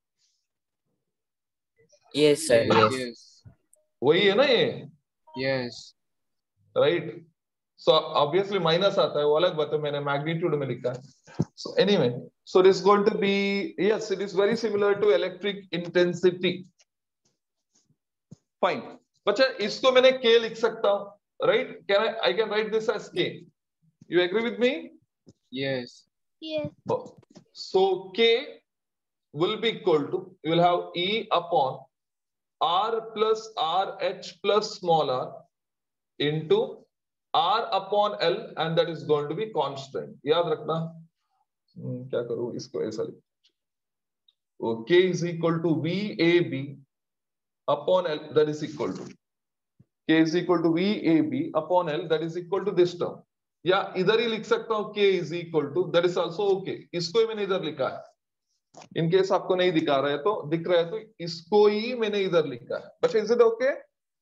Yes sir Yes. Yes. Yes. वही है ना ये, Yes. Right? So obviously minus आता है, वो अलग बात है, मैंने मैग्नीट्यूड में लिखा है। So anyway, so it is going to be, yes it is very similar to electric intensity. Fine बच्चा, इसको मैंने के लिख सकता हूं, right? Can I I can write this as K, you agree with me? Yes. Yes. So K will be equal to, you will have E upon R plus R H plus small r into R upon L and that is going to be constant. याद रखना। hmm, क्या करूं इसको ऐसा लिख, so K is equal to V A B upon L, that is equal to K is equal to V A B upon L, that is equal to this term, या इधर ही लिख सकता हूं K is equal to, that is also okay, इसको ही मैंने इधर लिखा है, इन केस आपको नहीं दिखा रहा है तो दिख रहा है तो इसको ही मैंने इधर लिखा है, बच्चा is it okay?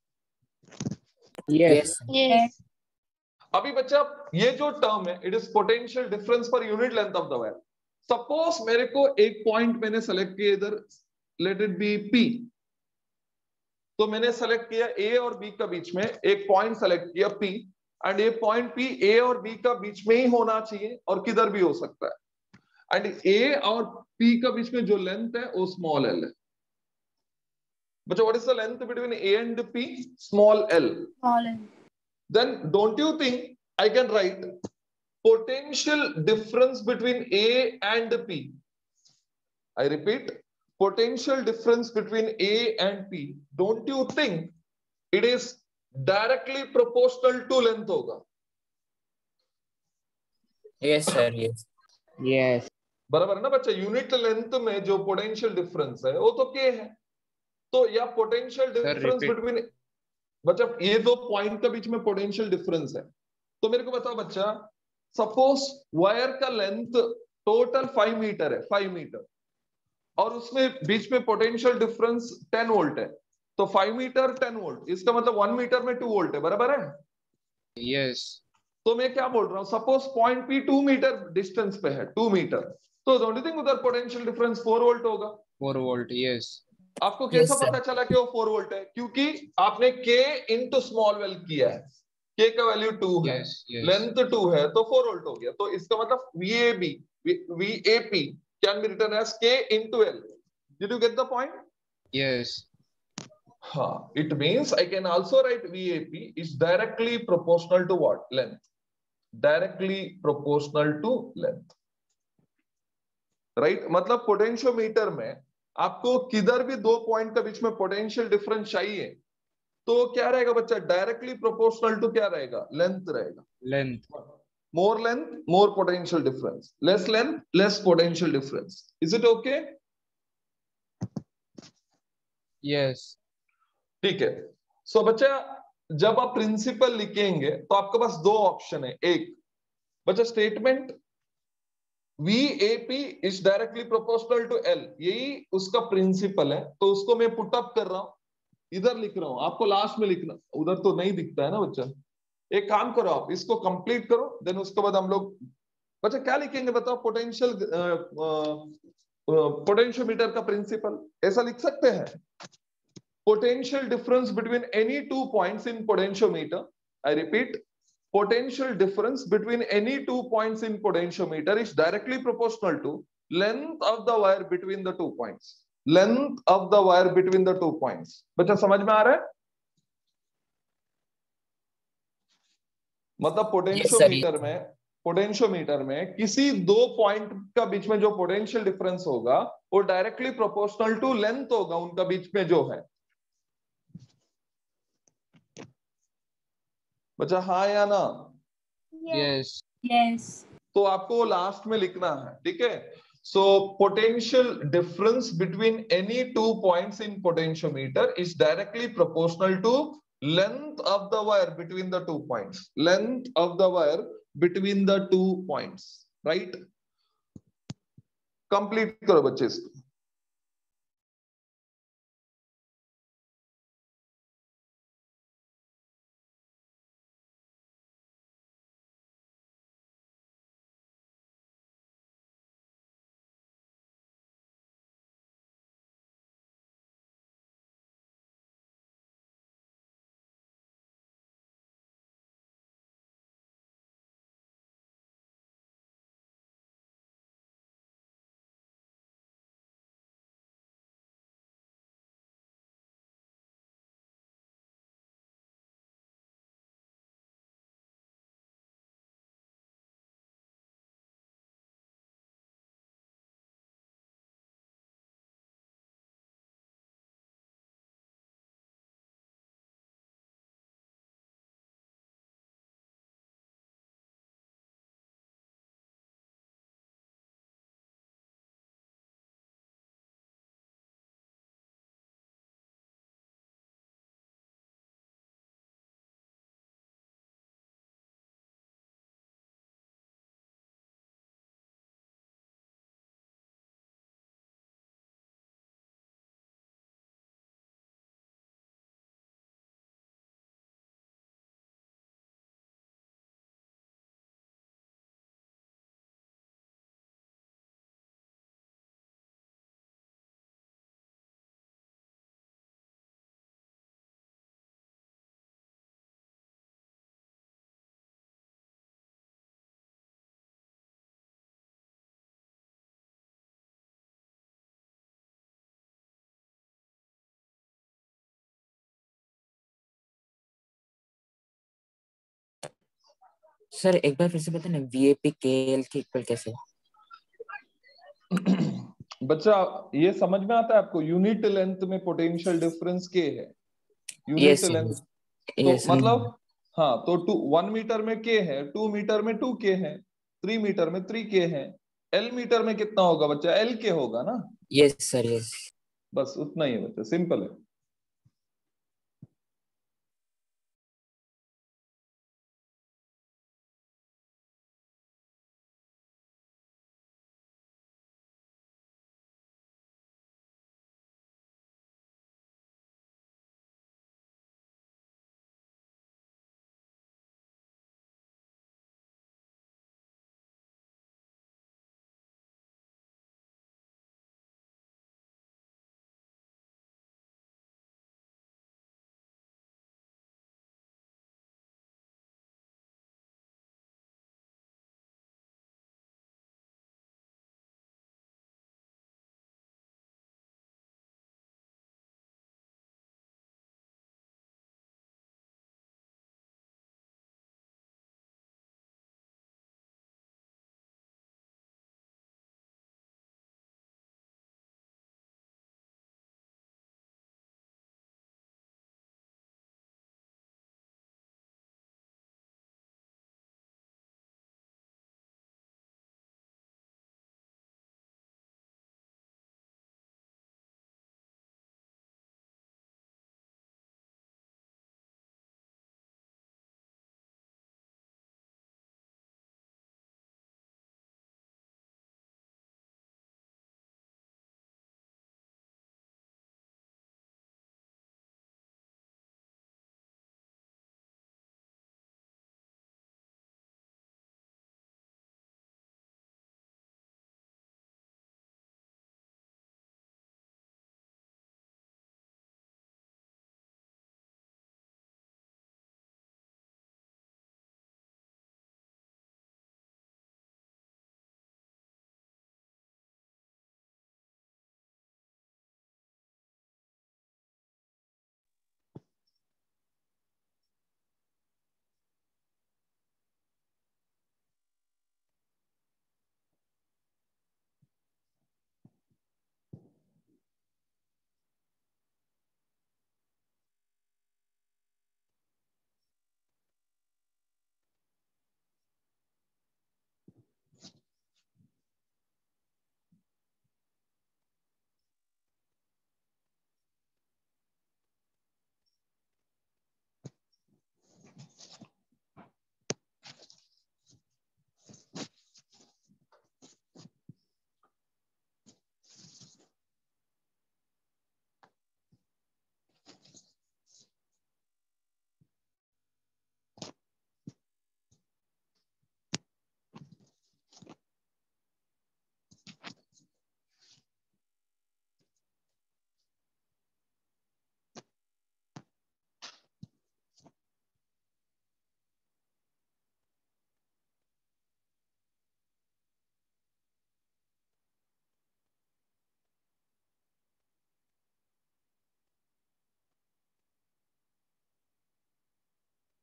Yes. Yes. अभी बच्चा ये जो टर्म है, it is potential difference per unit length of the wire. Suppose मेरे को एक पॉइंट मैंने सेलेक्ट किया इधर, लेट इट बी P, तो मैंने सेलेक्ट किया A और B का बीच में एक पॉइंट सेलेक्ट किया P, एंड ये पॉइंट P A और B का बीच में ही होना चाहिए और किधर भी हो सकता है, एंड A और P का बीच में जो लेंथ है वो स्मॉल l है। बच्चा what is the length between A and P? Small l। Small. Then don't you think I can write potential difference between A and P? I repeat, potential difference between A and P, don't you think it is directly proportional to length होगा? Yes sir yes. Yes. बराबर है ना बच्चा? यूनिट लेंथ में जो पोटेंशियल डिफरेंस है वो तो K है, तो या पोटेंशियल डिफरेंस repeat. बिटवीन, बच्चा ये दो पॉइंट के बीच में पोटेंशियल डिफरेंस है, तो मेरे को बताओ बच्चा, सपोज वायर का लेंथ टोटल फाइव मीटर है, फाइव मीटर, और उसमें बीच में पोटेंशियल डिफरेंस टेन वोल्ट है, तो फाइव मीटर टेन वोल्ट, इसका मतलब वन मीटर में टू वोल्ट है, बराबर है? Yes. तो मैं क्या बोल रहा हूँ, suppose point P two metre distance पे है, टू मीटर, तो डोंट यू थिंक उधर पोटेंशियल डिफरेंस फोर वोल्ट होगा? Four volt. Yes. आपको कैसा Yes, sir. पता चला कि वो फोर वोल्ट है? क्योंकि आपने K इंटू स्मॉल वेल किया है, K का वैल्यू टू है, Yes. Yes. लेंथ टू है, तो फोर वोल्ट हो गया, तो इसका मतलब V A B V A P can be written as K into L। Did you get the point? Yes. हाँ, it means I can also write V A P is directly proportional to what? Length, directly proportional to length, right? मतलब पोटेंशियोमीटर में आपको किधर भी दो पॉइंट के बीच में पोटेंशियल डिफरेंस चाहिए तो क्या रहेगा बच्चा? डायरेक्टली प्रोपोर्शनल टू क्या रहेगा? लेंथ रहेगा। Length. More length more potential difference, less length less potential difference. Is it okay? Yes. ठीक है। सो so, बच्चा जब आप प्रिंसिपल लिखेंगे तो आपके पास दो ऑप्शन है, एक बच्चा statement V A P is directly proportional to L, यही उसका प्रिंसिपल है, तो उसको मैं पुट अप कर रहा हूं, इधर लिख रहा हूं, आपको लास्ट में लिखना, उधर तो नहीं दिखता है ना बच्चा। एक काम करो, आप इसको कंप्लीट करो, देन उसके बाद हम लोग बच्चा क्या लिखेंगे बताओ? पोटेंशियल पोटेंशियोमीटर का प्रिंसिपल ऐसा लिख सकते हैं, potential difference between any two points in potentiometer, I repeat, potential difference between any two points in potentiometer is directly proportional to length of the wire between the two points. Length of the wire between the two points. बच्चा समझ में आ रहा है? मतलब Yes, sir. पोटेंशियोमीटर में पोटेंशियोमीटर में किसी दो पॉइंट का बीच में जो पोटेंशियल डिफरेंस होगा वो डायरेक्टली प्रोपोर्शनल टू लेंथ होगा उनका बीच में जो है। बच्चा हाँ या ना? Yes. Yes. तो आपको लास्ट में लिखना है, ठीक है। So potential difference between any two points in potentiometer is directly proportional to length of the wire between the two points. Length of the wire between the two points, right. Complete करो बच्चे इसको। सर एक बार फिर से बताना, वीएपी केएल के इक्वल कैसे? बच्चा ये समझ में आता है आपको? यूनिट लेंथ में पोटेंशियल डिफरेंस के है, यूनिट यस लेंथ। यस तो यस मतलब हाँ, तो टू वन मीटर में के है, टू मीटर में टू के है, थ्री मीटर में थ्री के है, एल मीटर में कितना होगा बच्चा? एल के होगा ना। Yes sir yes. बस उतना ही है बच्चा, सिंपल है।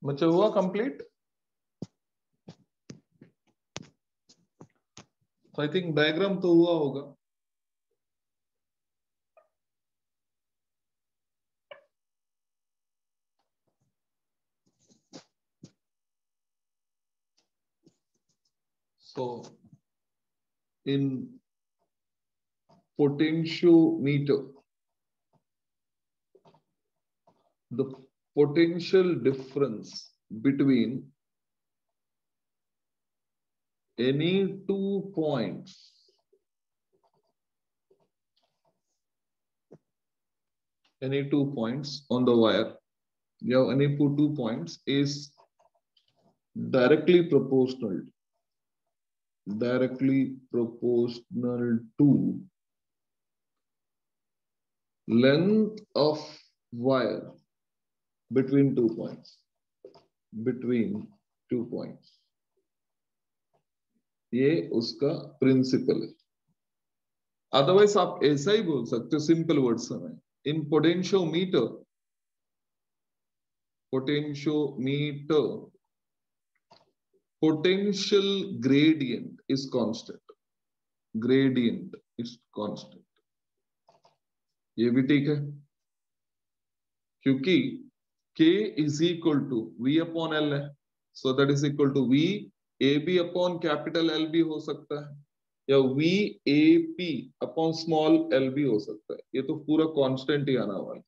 बच्चे हुआ कंप्लीट? आई थिंक डायग्राम तो हुआ होगा. So in potentiometer, the potential difference between any two points any two points on the wire, you have any two points, is directly proportional directly proportional to length of wire between two points between two points. ये उसका प्रिंसिपल है. अदरवाइज आप ऐसा ही बोल सकते हो सिंपल वर्ड्स में. In potentiometer potentiometer potential gradient is constant. Gradient is constant. ये भी ठीक है क्योंकि K is equal to V upon L है. So that is equal to V A B upon capital L भी हो सकता है या V A P upon small L भी हो सकता है. ये तो पूरा कांस्टेंट ही आना वाला है.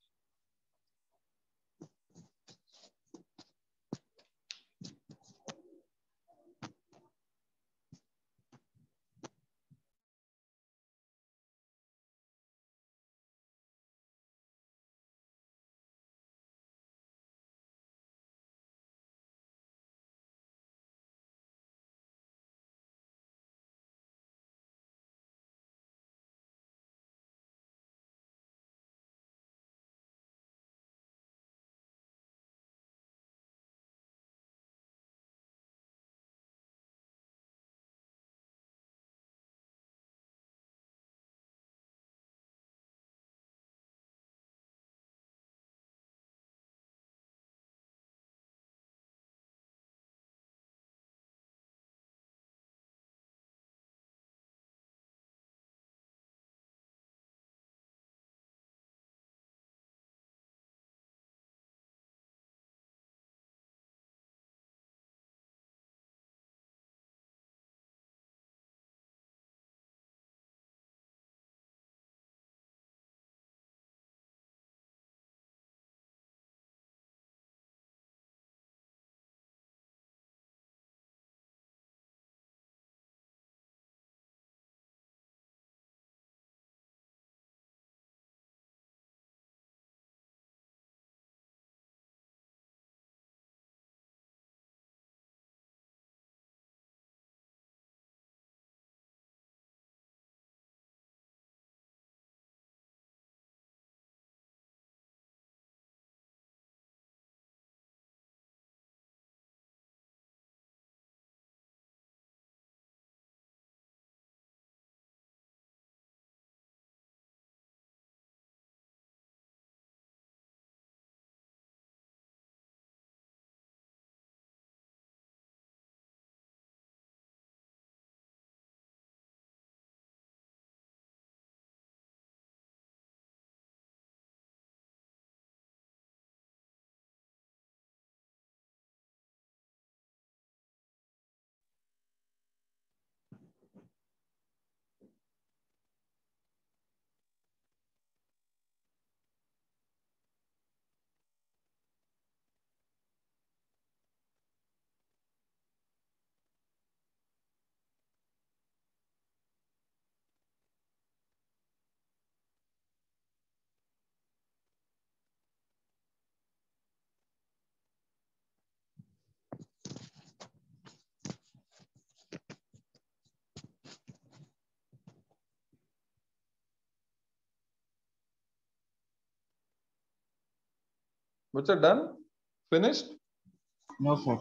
बच्चा done finished? No, sir.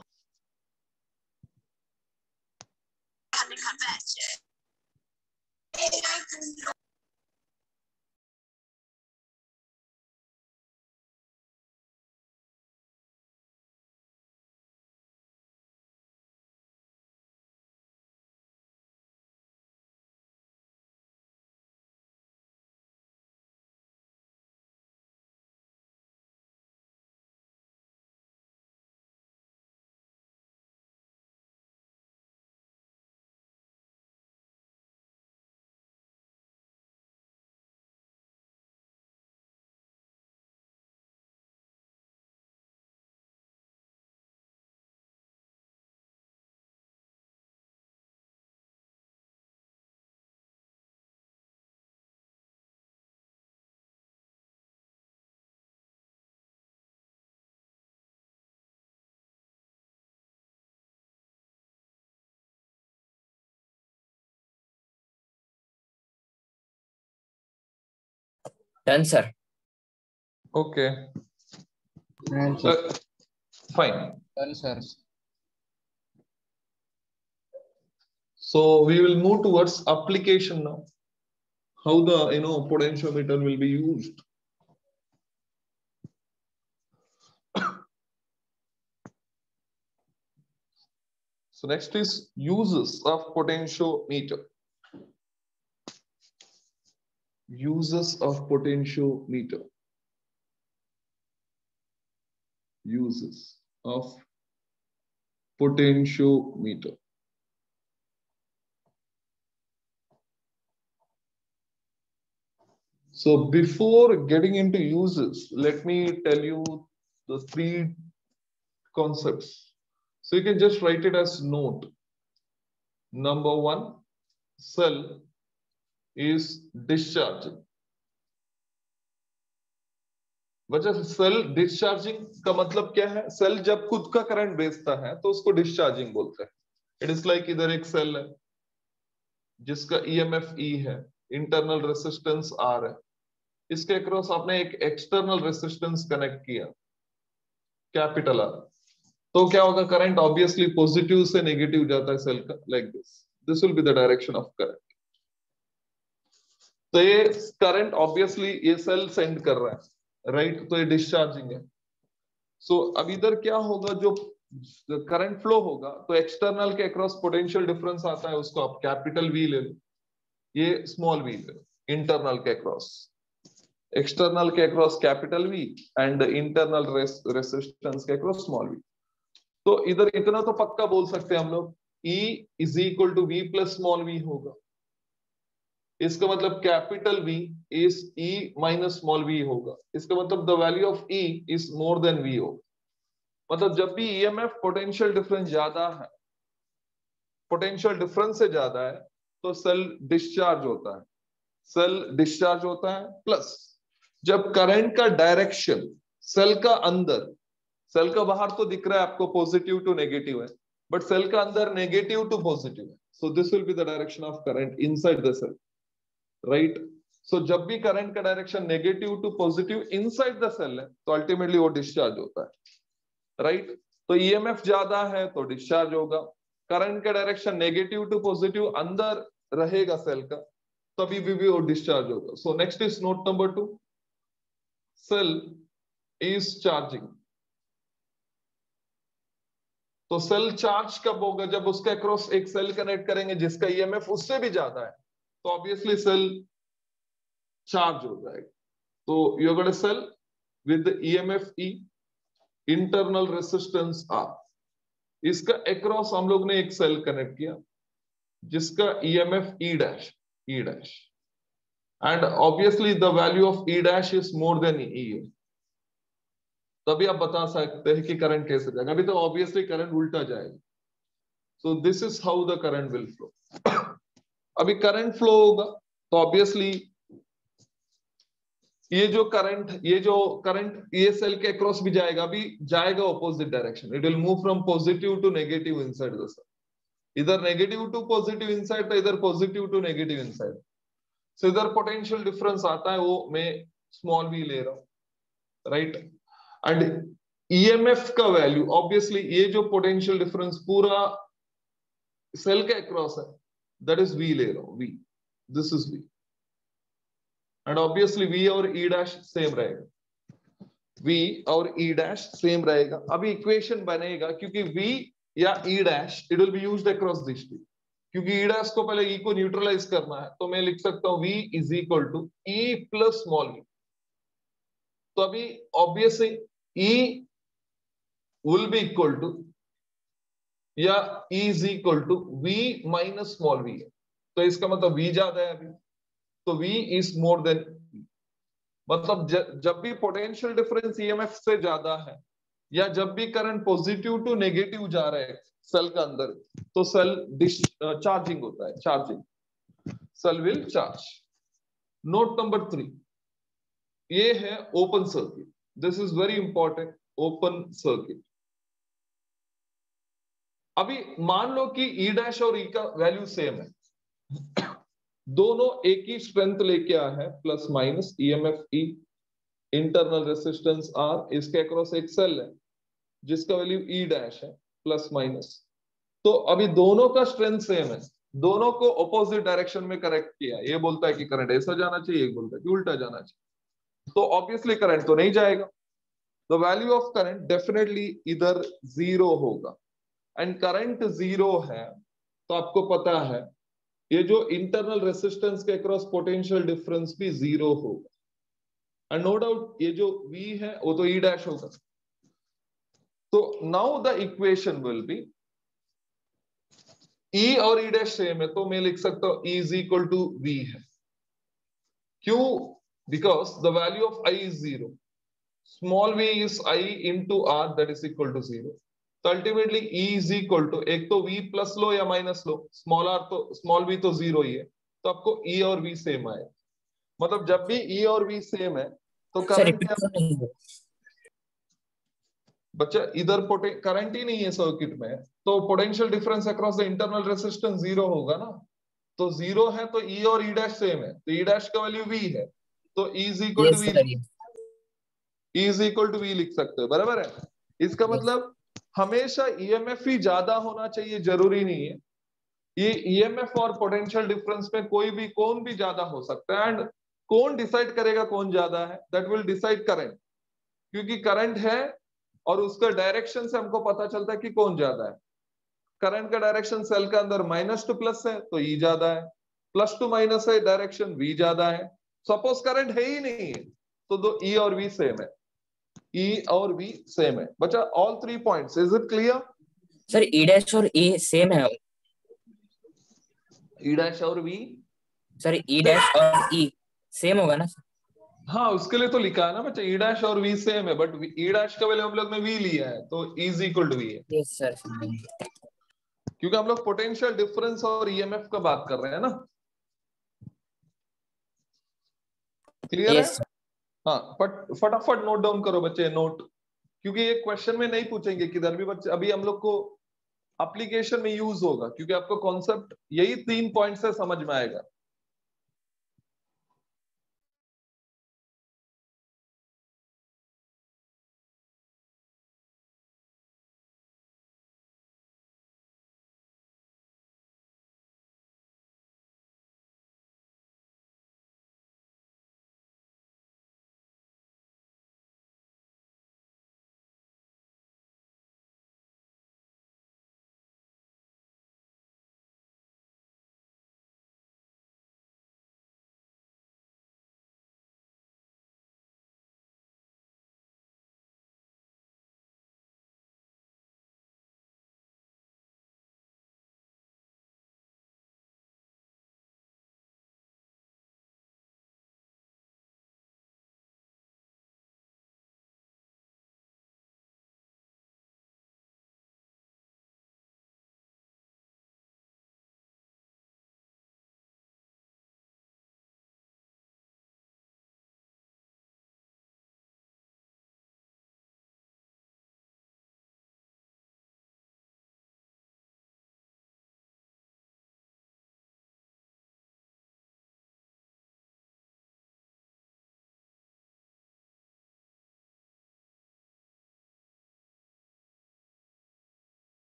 Done, sir. Okay. Done, sir. Uh, fine. Done, sir. So we will move towards application now. How the you know potentiometer will be used. So next is uses of potentiometer. Uses of potentiometer. Uses of potentiometer. So before getting into uses, let me tell you the three concepts. So you can just write it as note. Number one, cell is discharging. वजह सेल डिस्चार्जिंग का मतलब क्या है? सेल जब खुद का करंट भेजता है तो उसको डिस्चार्जिंग बोलते हैं. इट इज लाइक इधर एक सेल है जिसका ईएमएफ ई है, इंटरनल रेसिस्टेंस आर है, इसके अक्रॉस आपने एक एक्सटर्नल रेसिस्टेंस कनेक्ट किया कैपिटल आर, तो क्या होगा? करंट ऑब्वियसली पॉजिटिव से नेगेटिव जाता है सेल का, like this. This will be the direction of current. तो ये करंट ऑब्वियसली ये सेल सेंड कर रहा है, राइट right? तो ये डिस्चार्जिंग है. सो so, अब इधर क्या होगा? जो करंट फ्लो होगा तो एक्सटर्नल के अक्रॉस पोटेंशियल डिफरेंस आता है, उसको आप कैपिटल वी ले लो, ये स्मॉल वी ले लो. इंटरनल के अक्रॉस, एक्सटर्नल के across capital V and internal resistance के अक्रॉस स्मॉल वी. तो इधर इतना तो पक्का बोल सकते हैं हम लोग, E is equal to V plus small v होगा. इसका मतलब capital V is E minus small v होगा. इसका मतलब the value of E is more than V होगा. मतलब जब भी ईएमएफ पोटेंशियल डिफरेंस ज्यादा है, पोटेंशियल डिफरेंस से ज्यादा है, तो सेल डिस्चार्ज होता है. सेल डिस्चार्ज होता है. प्लस जब करंट का डायरेक्शन सेल का अंदर, सेल का बाहर तो दिख रहा है आपको पॉजिटिव टू नेगेटिव है, बट सेल का अंदर नेगेटिव टू पॉजिटिव है. So this will be the direction of current inside the cell, right. So जब भी करंट का direction negative to positive inside the cell है तो अल्टीमेटली वो डिस्चार्ज होता है, राइट right? तो ईएमएफ ज्यादा है तो डिस्चार्ज होगा. करंट का डायरेक्शन नेगेटिव टू पॉजिटिव अंदर रहेगा सेल का, तभी भी, भी वो डिस्चार्ज होगा. So next is note number two, cell is charging. तो सेल चार्ज कब होगा? जब उसके अक्रॉस एक सेल कनेक्ट करेंगे जिसका ईएमएफ उससे भी ज्यादा है, तो ऑब्वियसली सेल चार्ज हो जाएगा. तो you got a cell with EMF E, internal resistance R, इसका अक्रॉस हम लोग ने एक सेल कनेक्ट किया जिसका EMF E dash E dash and obviously the value of E dash is more than E. तभी आप बता सकते हैं कि करंट कैसे जाएगा. अभी तो ऑब्वियसली करंट उल्टा जाएगा. So this is how the current will flow. अभी करंट फ्लो होगा तो ऑब्वियसली ये जो करंट ये जो करंट ये सेल के अक्रॉस भी जाएगा, अभी जाएगा opposite direction. It will move from positive to negative inside the cell. इधर नेगेटिव टू पॉजिटिव इनसाइड, तो इधर positive to negative inside. So इधर पोटेंशियल डिफरेंस आता है, वो मैं स्मॉल वी ले रहा हूं, राइट. एंड ईएमएफ का वैल्यू ऑब्वियसली ये जो पोटेंशियल डिफरेंस पूरा सेल के अक्रॉस है, दैट इज V ले रहा हूं, V. This is V and obviously V और E डैश सेम रहेगा. V और E डैश सेम रहेगा. अभी इक्वेशन बनेगा क्योंकि V या E dash it will be used across this two. क्योंकि E डैश को पहले E को न्यूट्रलाइज करना है, तो मैं लिख सकता हूं V is equal to E plus small v. तो अभी obviously E will be equal to या E is equal to V minus small v है. तो इसका मतलब V ज्यादा है अभी, तो V इज मोर देन. मतलब ज, जब भी पोटेंशियल डिफरेंस ईएमएफ से ज्यादा है या जब भी करंट पॉजिटिव टू नेगेटिव जा रहा है सेल का अंदर, तो सेल चार्जिंग होता है. Charging, cell will charge. Note number three, ये है open circuit. This is very important, open circuit. अभी मान लो कि E डैश और E का वैल्यू सेम है. दोनों एक ही स्ट्रेंथ लेके आया है, plus minus EMF E, internal resistance R, इसके अक्रॉस एक सेल है जिसका वैल्यू ई डैश है, प्लस माइनस। तो अभी दोनों का स्ट्रेंथ सेम है, दोनों को ऑपोजिट डायरेक्शन में करेक्ट किया। ये बोलता है कि करंट ऐसा जाना चाहिए, एक बोलता है कि उल्टा जाना चाहिए, तो ऑब्वियसली करंट तो नहीं जाएगा। The value of current definitely इधर जीरो होगा, एंड करंट जीरो है तो आपको पता है ये जो इंटरनल रेसिस्टेंस के अक्रॉस पोटेंशियल डिफरेंस भी जीरो होगा, एंड नो डाउट ये जो V है वो तो E डैश होगा। तो now the equation will be, E और E डैश सेम है तो मैं लिख सकता हूं E is equal to V है। क्यों? Because the value of I is zero, small v is I into R that is equal to zero. तो ultimately E is equal to, एक तो V प्लस लो या माइनस लो, स्मॉल r तो स्मॉल v तो जीरो ही है, तो आपको E और V सेम आए। मतलब जब भी E और V सेम है तो सर करंट रिपीट क्या क्यों नहीं हुआ? बच्चा, इधर करंट ही नहीं है सर्किट में, तो potential difference across the internal resistance zero होगा ना। तो जीरो है तो E और E डैश सेम है, तो E डैश का वैल्यू V है, तो E is equal to yes V, sir, yes E is equal to V लिख सकते हो, बराबर है। इसका यस मतलब हमेशा ईएमएफ ही ज्यादा होना चाहिए जरूरी नहीं है, ये ईएमएफ और पोटेंशियल डिफरेंस में कोई भी कौन भी ज्यादा हो सकता है, एंड कौन डिसाइड करेगा कौन ज्यादा है, दैट विल डिसाइड करंट, क्योंकि करंट है और उसका डायरेक्शन से हमको पता चलता है कि कौन ज्यादा है। करंट का डायरेक्शन सेल के अंदर माइनस टू प्लस है तो ई ज्यादा है, प्लस टू माइनस है डायरेक्शन वी ज्यादा है। सपोज करंट है ही नहीं है तो दो ई और वी सेम है, ई और वी सेम है। बच्चा all three points, is it clear? Sir E dash और ए सेम है। ई डैश और वी, सर ई डैश और ई सेम होगा ना सर? हाँ उसके लिए तो लिखा है ना बच्चा, ई डैश और वी सेम है, बट ई डैश का वैल्यू हम लोग ने वी लिया है तो इज इक्वल टू वी है, यस सर। क्योंकि हम लोग पोटेंशियल डिफरेंस और ईएमएफ का बात कर रहे हैं ना। क्लियर है? यस हाँ, फट फटाफट नोट डाउन करो बच्चे, नोट, क्योंकि ये क्वेश्चन में नहीं पूछेंगे किधर भी बच्चे, अभी हम लोग को एप्लीकेशन में यूज होगा, क्योंकि आपको कॉन्सेप्ट यही तीन पॉइंट से समझ में आएगा।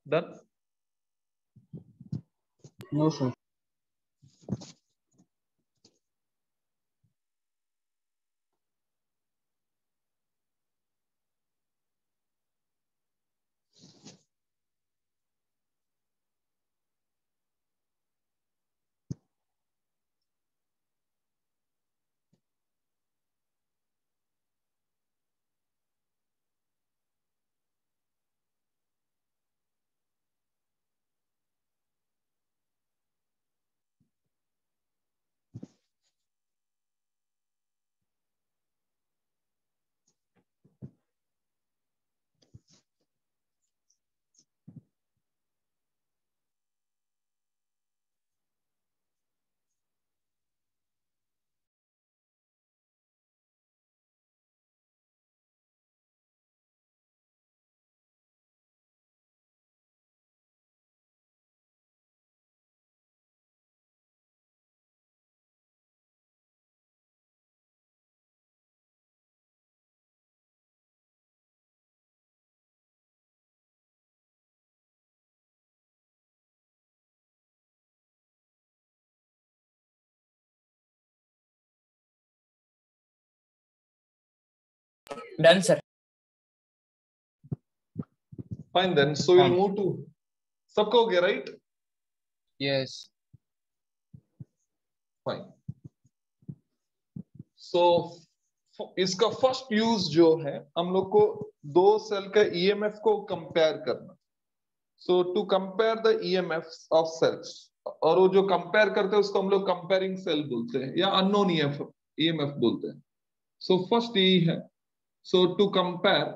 Done? No, sir. Done, sir. Fine then. So we'll Fine. move to सबका हो गया, right? Yes. Fine. So इसका फर्स्ट यूज जो है हम लोग को दो सेल का ईएमएफ को कंपेयर करना. So to compare the EMF of cells, और वो जो कंपेयर करते हैं उसको हम लोग कंपेयरिंग सेल बोलते हैं या अननोन ईएमएफ ईएमएफ बोलते हैं. सो फर्स्ट यही है. So to compare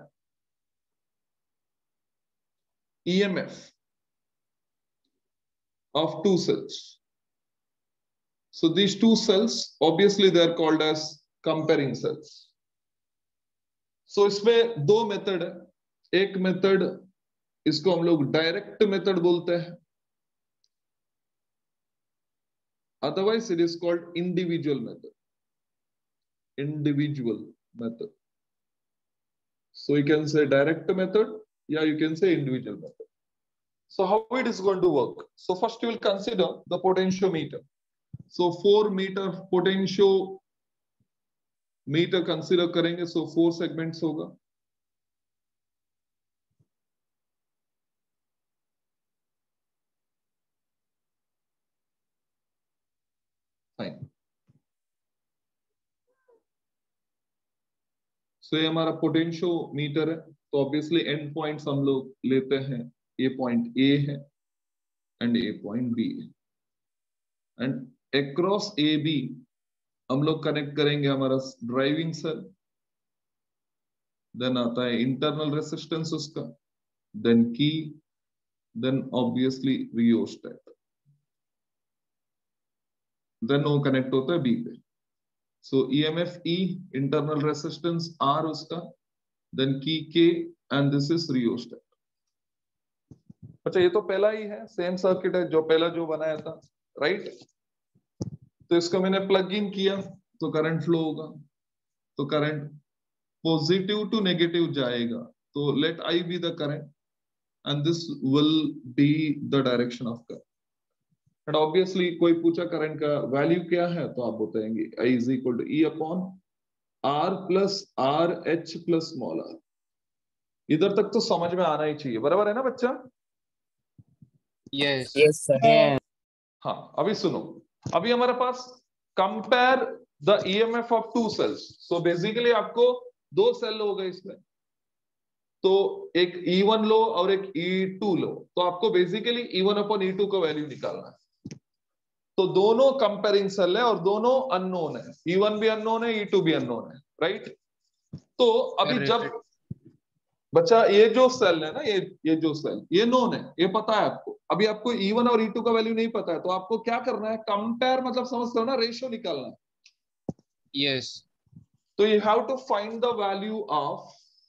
EMF of two cells. So these two cells, obviously they are called as comparing cells. So इसमें दो मेथड है. एक मेथड इसको हम लोग डायरेक्ट मेथड बोलते हैं, otherwise it is called individual method. Individual method. So you can say direct method, yeah, you can say individual method. So how it is going to work? So first you will consider the potentiometer. So four meter potentiometer consider करेंगे. So four segments होगा. Fine. So ये हमारा पोटेंशियोमीटर है. तो ऑब्वियसली एंड पॉइंट्स हम लोग लेते हैं. ये पॉइंट ए है एंड ए पॉइंट बी है, एंड अक्रॉस ए बी हम लोग कनेक्ट करेंगे हमारा ड्राइविंग सेल. देन आता है इंटरनल रेसिस्टेंस उसका, then key, then obviously rheostat, then वो कनेक्ट होता है बी पे. So EMF E, internal resistance R उसका, then key K, and this is rheostat. अच्छा, ये तो पहला ही है, सेम सर्किट है जो पहला जो बनाया था, राइट? तो इसको मैंने प्लग इन किया तो करंट फ्लो होगा. तो करंट पॉजिटिव टू नेगेटिव जाएगा. तो let I be the current and this will be the direction of current. And obviously कोई पूछा करंट का वैल्यू क्या है तो आप बताएंगे I is equal to E upon R plus R H plus small r. इधर तक तो समझ में आना ही चाहिए, बराबर है ना बच्चा? Yes. Yes, sir. Yeah. हाँ, अभी सुनो. अभी हमारे पास compare the EMF of two cells. So basically आपको दो सेल हो गए इसमें, तो एक ई वन लो और एक ई टू लो. तो आपको basically E one upon E two का वैल्यू निकालना है. तो दोनों कंपेयरिंग सेल है और दोनों अननोन है. ई वन भी अननोन है, ई टू भी अननोन है, राइट? तो अभी जब बच्चा ये जो सेल है ना, ये ये जो सेल ये नोन है, ये पता है आपको. अभी आपको ई वन और ई टू का वैल्यू नहीं पता है, तो आपको क्या करना है? कंपेयर, मतलब समझते हो ना, रेशियो निकालना है. Yes. तो you have to find the value of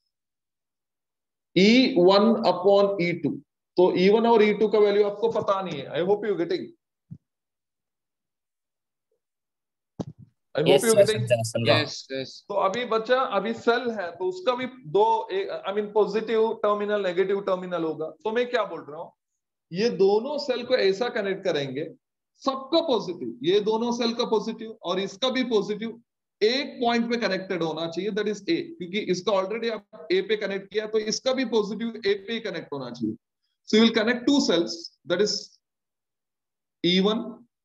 E one upon E two. तो ई वन और ई टू का वैल्यू आपको पता नहीं है. I hope you getting. I Yes, hope you sir, getting. समझा समझा। Yes, yes. तो अभी बच्चा अभी सेल है तो उसका भी दो I mean positive terminal negative terminal होगा। तो मैं क्या बोल रहा हूँ, ये दोनों सेल को ऐसा कनेक्ट करेंगे, सबका पॉजिटिव, ये दोनों सेल का पॉजिटिव और इसका भी पॉजिटिव एक पॉइंट पे कनेक्टेड होना चाहिए, दैट इज ए, क्योंकि इसका ऑलरेडी आप ए पे कनेक्ट किया तो इसका भी पॉजिटिव ए पे कनेक्ट होना चाहिए। So you will connect two cells, that is E one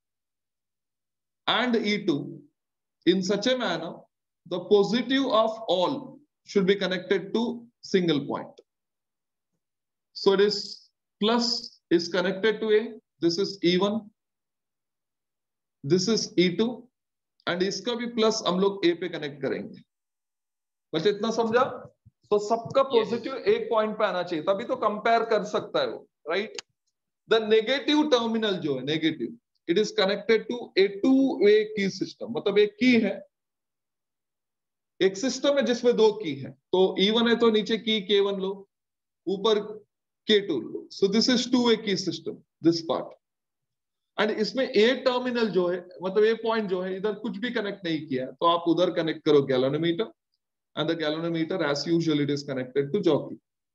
and E two in such a manner the positive of all should be connected to single point. So it is plus is connected to A, this is E one, this is E two and इसका भी प्लस हम लोग A पे कनेक्ट करेंगे। बच्चे इतना समझा? तो सबका पॉजिटिव एक पॉइंट पे आना चाहिए, तभी तो कंपेयर कर सकता है वो, राइट। द नेगेटिव टर्मिनल जो है negative, it is connected to a two way key system, मतलब एक की है, एक सिस्टम है जिसमें दो की है, तो ई वन है तो नीचे की के वन लो, ऊपर के टू लो, so this is two way key system, this part. And इसमें ए टर्मिनल जो है, मतलब ए पॉइंट जो है, इधर कुछ भी कनेक्ट नहीं किया तो आप उधर कनेक्ट करो galvanometer, and the galvanometer as usual it is connected to jockey.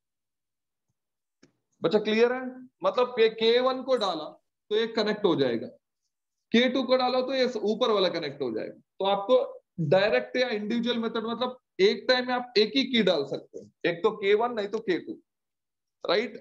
बच्चा क्लियर है? मतलब ये के वन को डाला तो ये कनेक्ट हो जाएगा, के टू को डालो तो ये ऊपर वाला कनेक्ट हो जाएगा। तो आपको डायरेक्ट या इंडिविजुअल मेथड, मतलब एक टाइम में आप एक ही की डाल सकते हैं, एक तो के वन नहीं तो के two, right?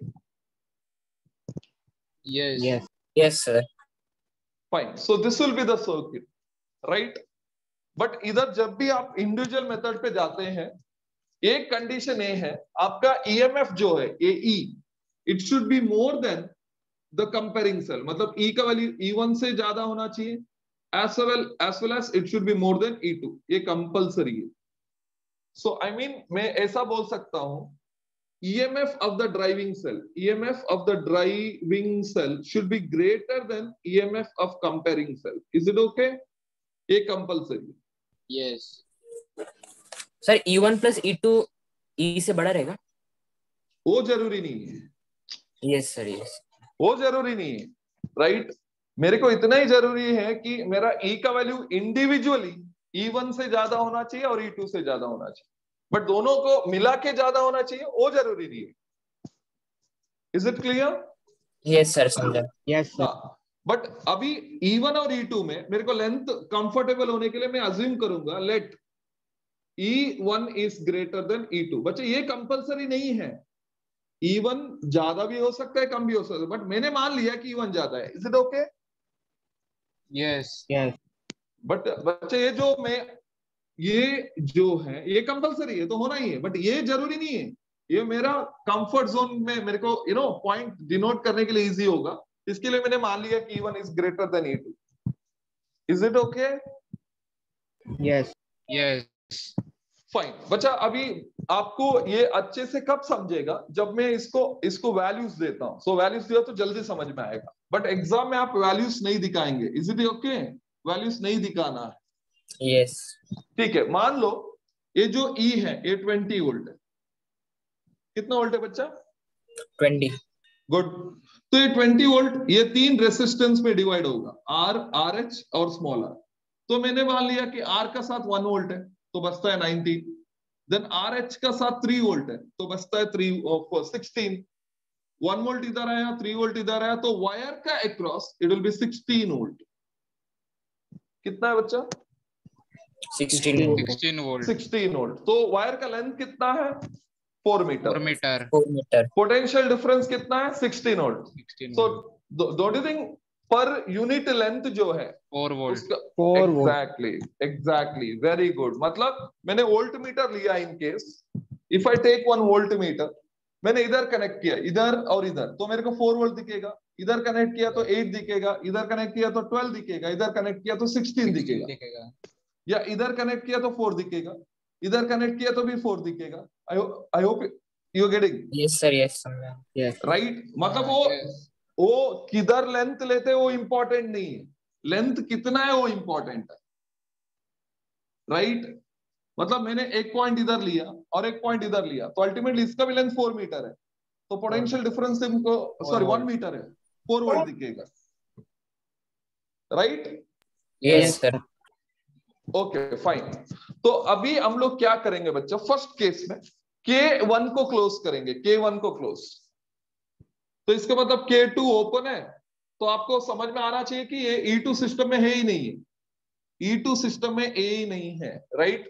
Yes. Yes. Yes, sir. Fine, so this will be the circuit, right. But इधर जब भी आप इंडिविजुअल मेथड पे जाते हैं, एक कंडीशन ये है, आपका ईएमएफ जो है a E, it should be more than the comparing cell, मतलब ई का वैल्यू ई वन से ज्यादा होना चाहिए, as well as well as it should be more than E two, ये कंपलसरी है। सो आई मीन मैं ऐसा बोल सकता हूं, E M F of the driving cell, E M F of the driving cell should be greater than E M F of comparing cell. Is it okay? ये कंपलसरी है। Yes. Sir E one plus E two E से बड़ा रहेगा? वो जरूरी नहीं है। Yes, sir. Yes. वो जरूरी नहीं है, राइट right? मेरे को इतना ही जरूरी है कि मेरा E का वैल्यू इंडिविजुअली E वन से ज्यादा होना चाहिए और E टू से ज्यादा होना चाहिए, बट दोनों को मिला के ज्यादा होना चाहिए, वो जरूरी नहीं है। Is it clear? Yes, sir. समझा। Yes, sir. बट अभी E वन और E टू में मेरे को लेंथ कंफर्टेबल होने के लिए मैं अज्यूम करूंगा let E one is greater than E two. बच्चे ये कंपलसरी नहीं है, E वन ज्यादा भी हो सकता है कम भी हो सकता है, बट मैंने मान लिया कि E वन ज्यादा है। Is it okay? Yes. Yes. But बच्चे ये जो मैं ये जो है ये कंपलसरी है तो होना ही है, बट ये जरूरी नहीं है, ये मेरा कंफर्ट जोन में मेरे को यू नो पॉइंट डिनोट करने के लिए इजी होगा, इसके लिए मैंने मान लिया कि E one is greater than E two. Is it okay? Yes. Yes. Fine. बच्चा अभी आपको ये अच्छे से कब समझेगा, जब मैं इसको इसको वैल्यूज देता हूं। सो वैल्यूज दिया तो जल्दी समझ में आएगा, बट एग्जाम में आप वैल्यूज नहीं दिखाएंगे। Is it okay? वैल्यूज नहीं दिखाना है, Yes. ठीक है। मान लो ये जो E है ये ट्वेंटी वोल्ट है, कितना वोल्ट है बच्चा? Twenty. गुड। तो ये ट्वेंटी वोल्ट ये तीन रेसिस्टेंस में डिवाइड होगा, आर, आर एच और स्मॉल आर। तो मैंने मान लिया कि आर का साथ वन वोल्ट है तो बचता है नाइनटीन, देन आर एच का साथ थ्री वोल्ट है तो बचता है थ्री सिक्सटीन, वन वोल्ट इधर आया, थ्री वोल्ट इधर आया, तो वायर का across it will be sixteen volt. कितना है बच्चा? Sixteen. Sixteen volt. Sixteen volt. तो वायर का लेंथ कितना है? Four metre. Four meter. Four meter. Potential difference कितना है? Sixteen volt. Sixteen. So volt. Don't you think पर यूनिट लेंथ जो है Four volt. उसका Four volt. Exactly exactly very good. मतलब मैंने वोल्ट मीटर लिया, in case if I take one volt metre, मैंने इधर कनेक्ट किया, इधर और इधर, तो मेरे को फोर वोल्ट दिखेगा, इधर कनेक्ट किया तो एट दिखेगा, इधर कनेक्ट किया तो ट्वेल्व दिखेगा, इधर कनेक्ट किया तो सिक्सटीन दिखेगा, दिखेगा, या इधर कनेक्ट किया तो फोर दिखेगा, इधर कनेक्ट किया तो भी फोर दिखेगा। I hope you are getting. Yes, sir. Yes. समझा। yes, right? मतलब वो yes, वो किधर लेंथ लेते हैं वो इंपॉर्टेंट नहीं है, लेंथ कितना है वो इंपॉर्टेंट है, राइट? मतलब मैंने एक पॉइंट इधर लिया और एक पॉइंट इधर लिया, तो अल्टीमेटली इसका भी लेंथ फोर मीटर है, तो पोटेंशियल डिफरेंस इनको सॉरी वन मीटर है, फोर वोल्ट दिखेगा, right? Yes, sir. Okay fine. तो अभी हम लोग क्या करेंगे बच्चा, फर्स्ट केस में के वन को क्लोज करेंगे, के वन को क्लोज। तो इसका मतलब के टू ओपन है, तो आपको समझ में आना चाहिए कि ये ई टू सिस्टम में है ही नहीं है, ई टू सिस्टम में ए ही नहीं है, राइट?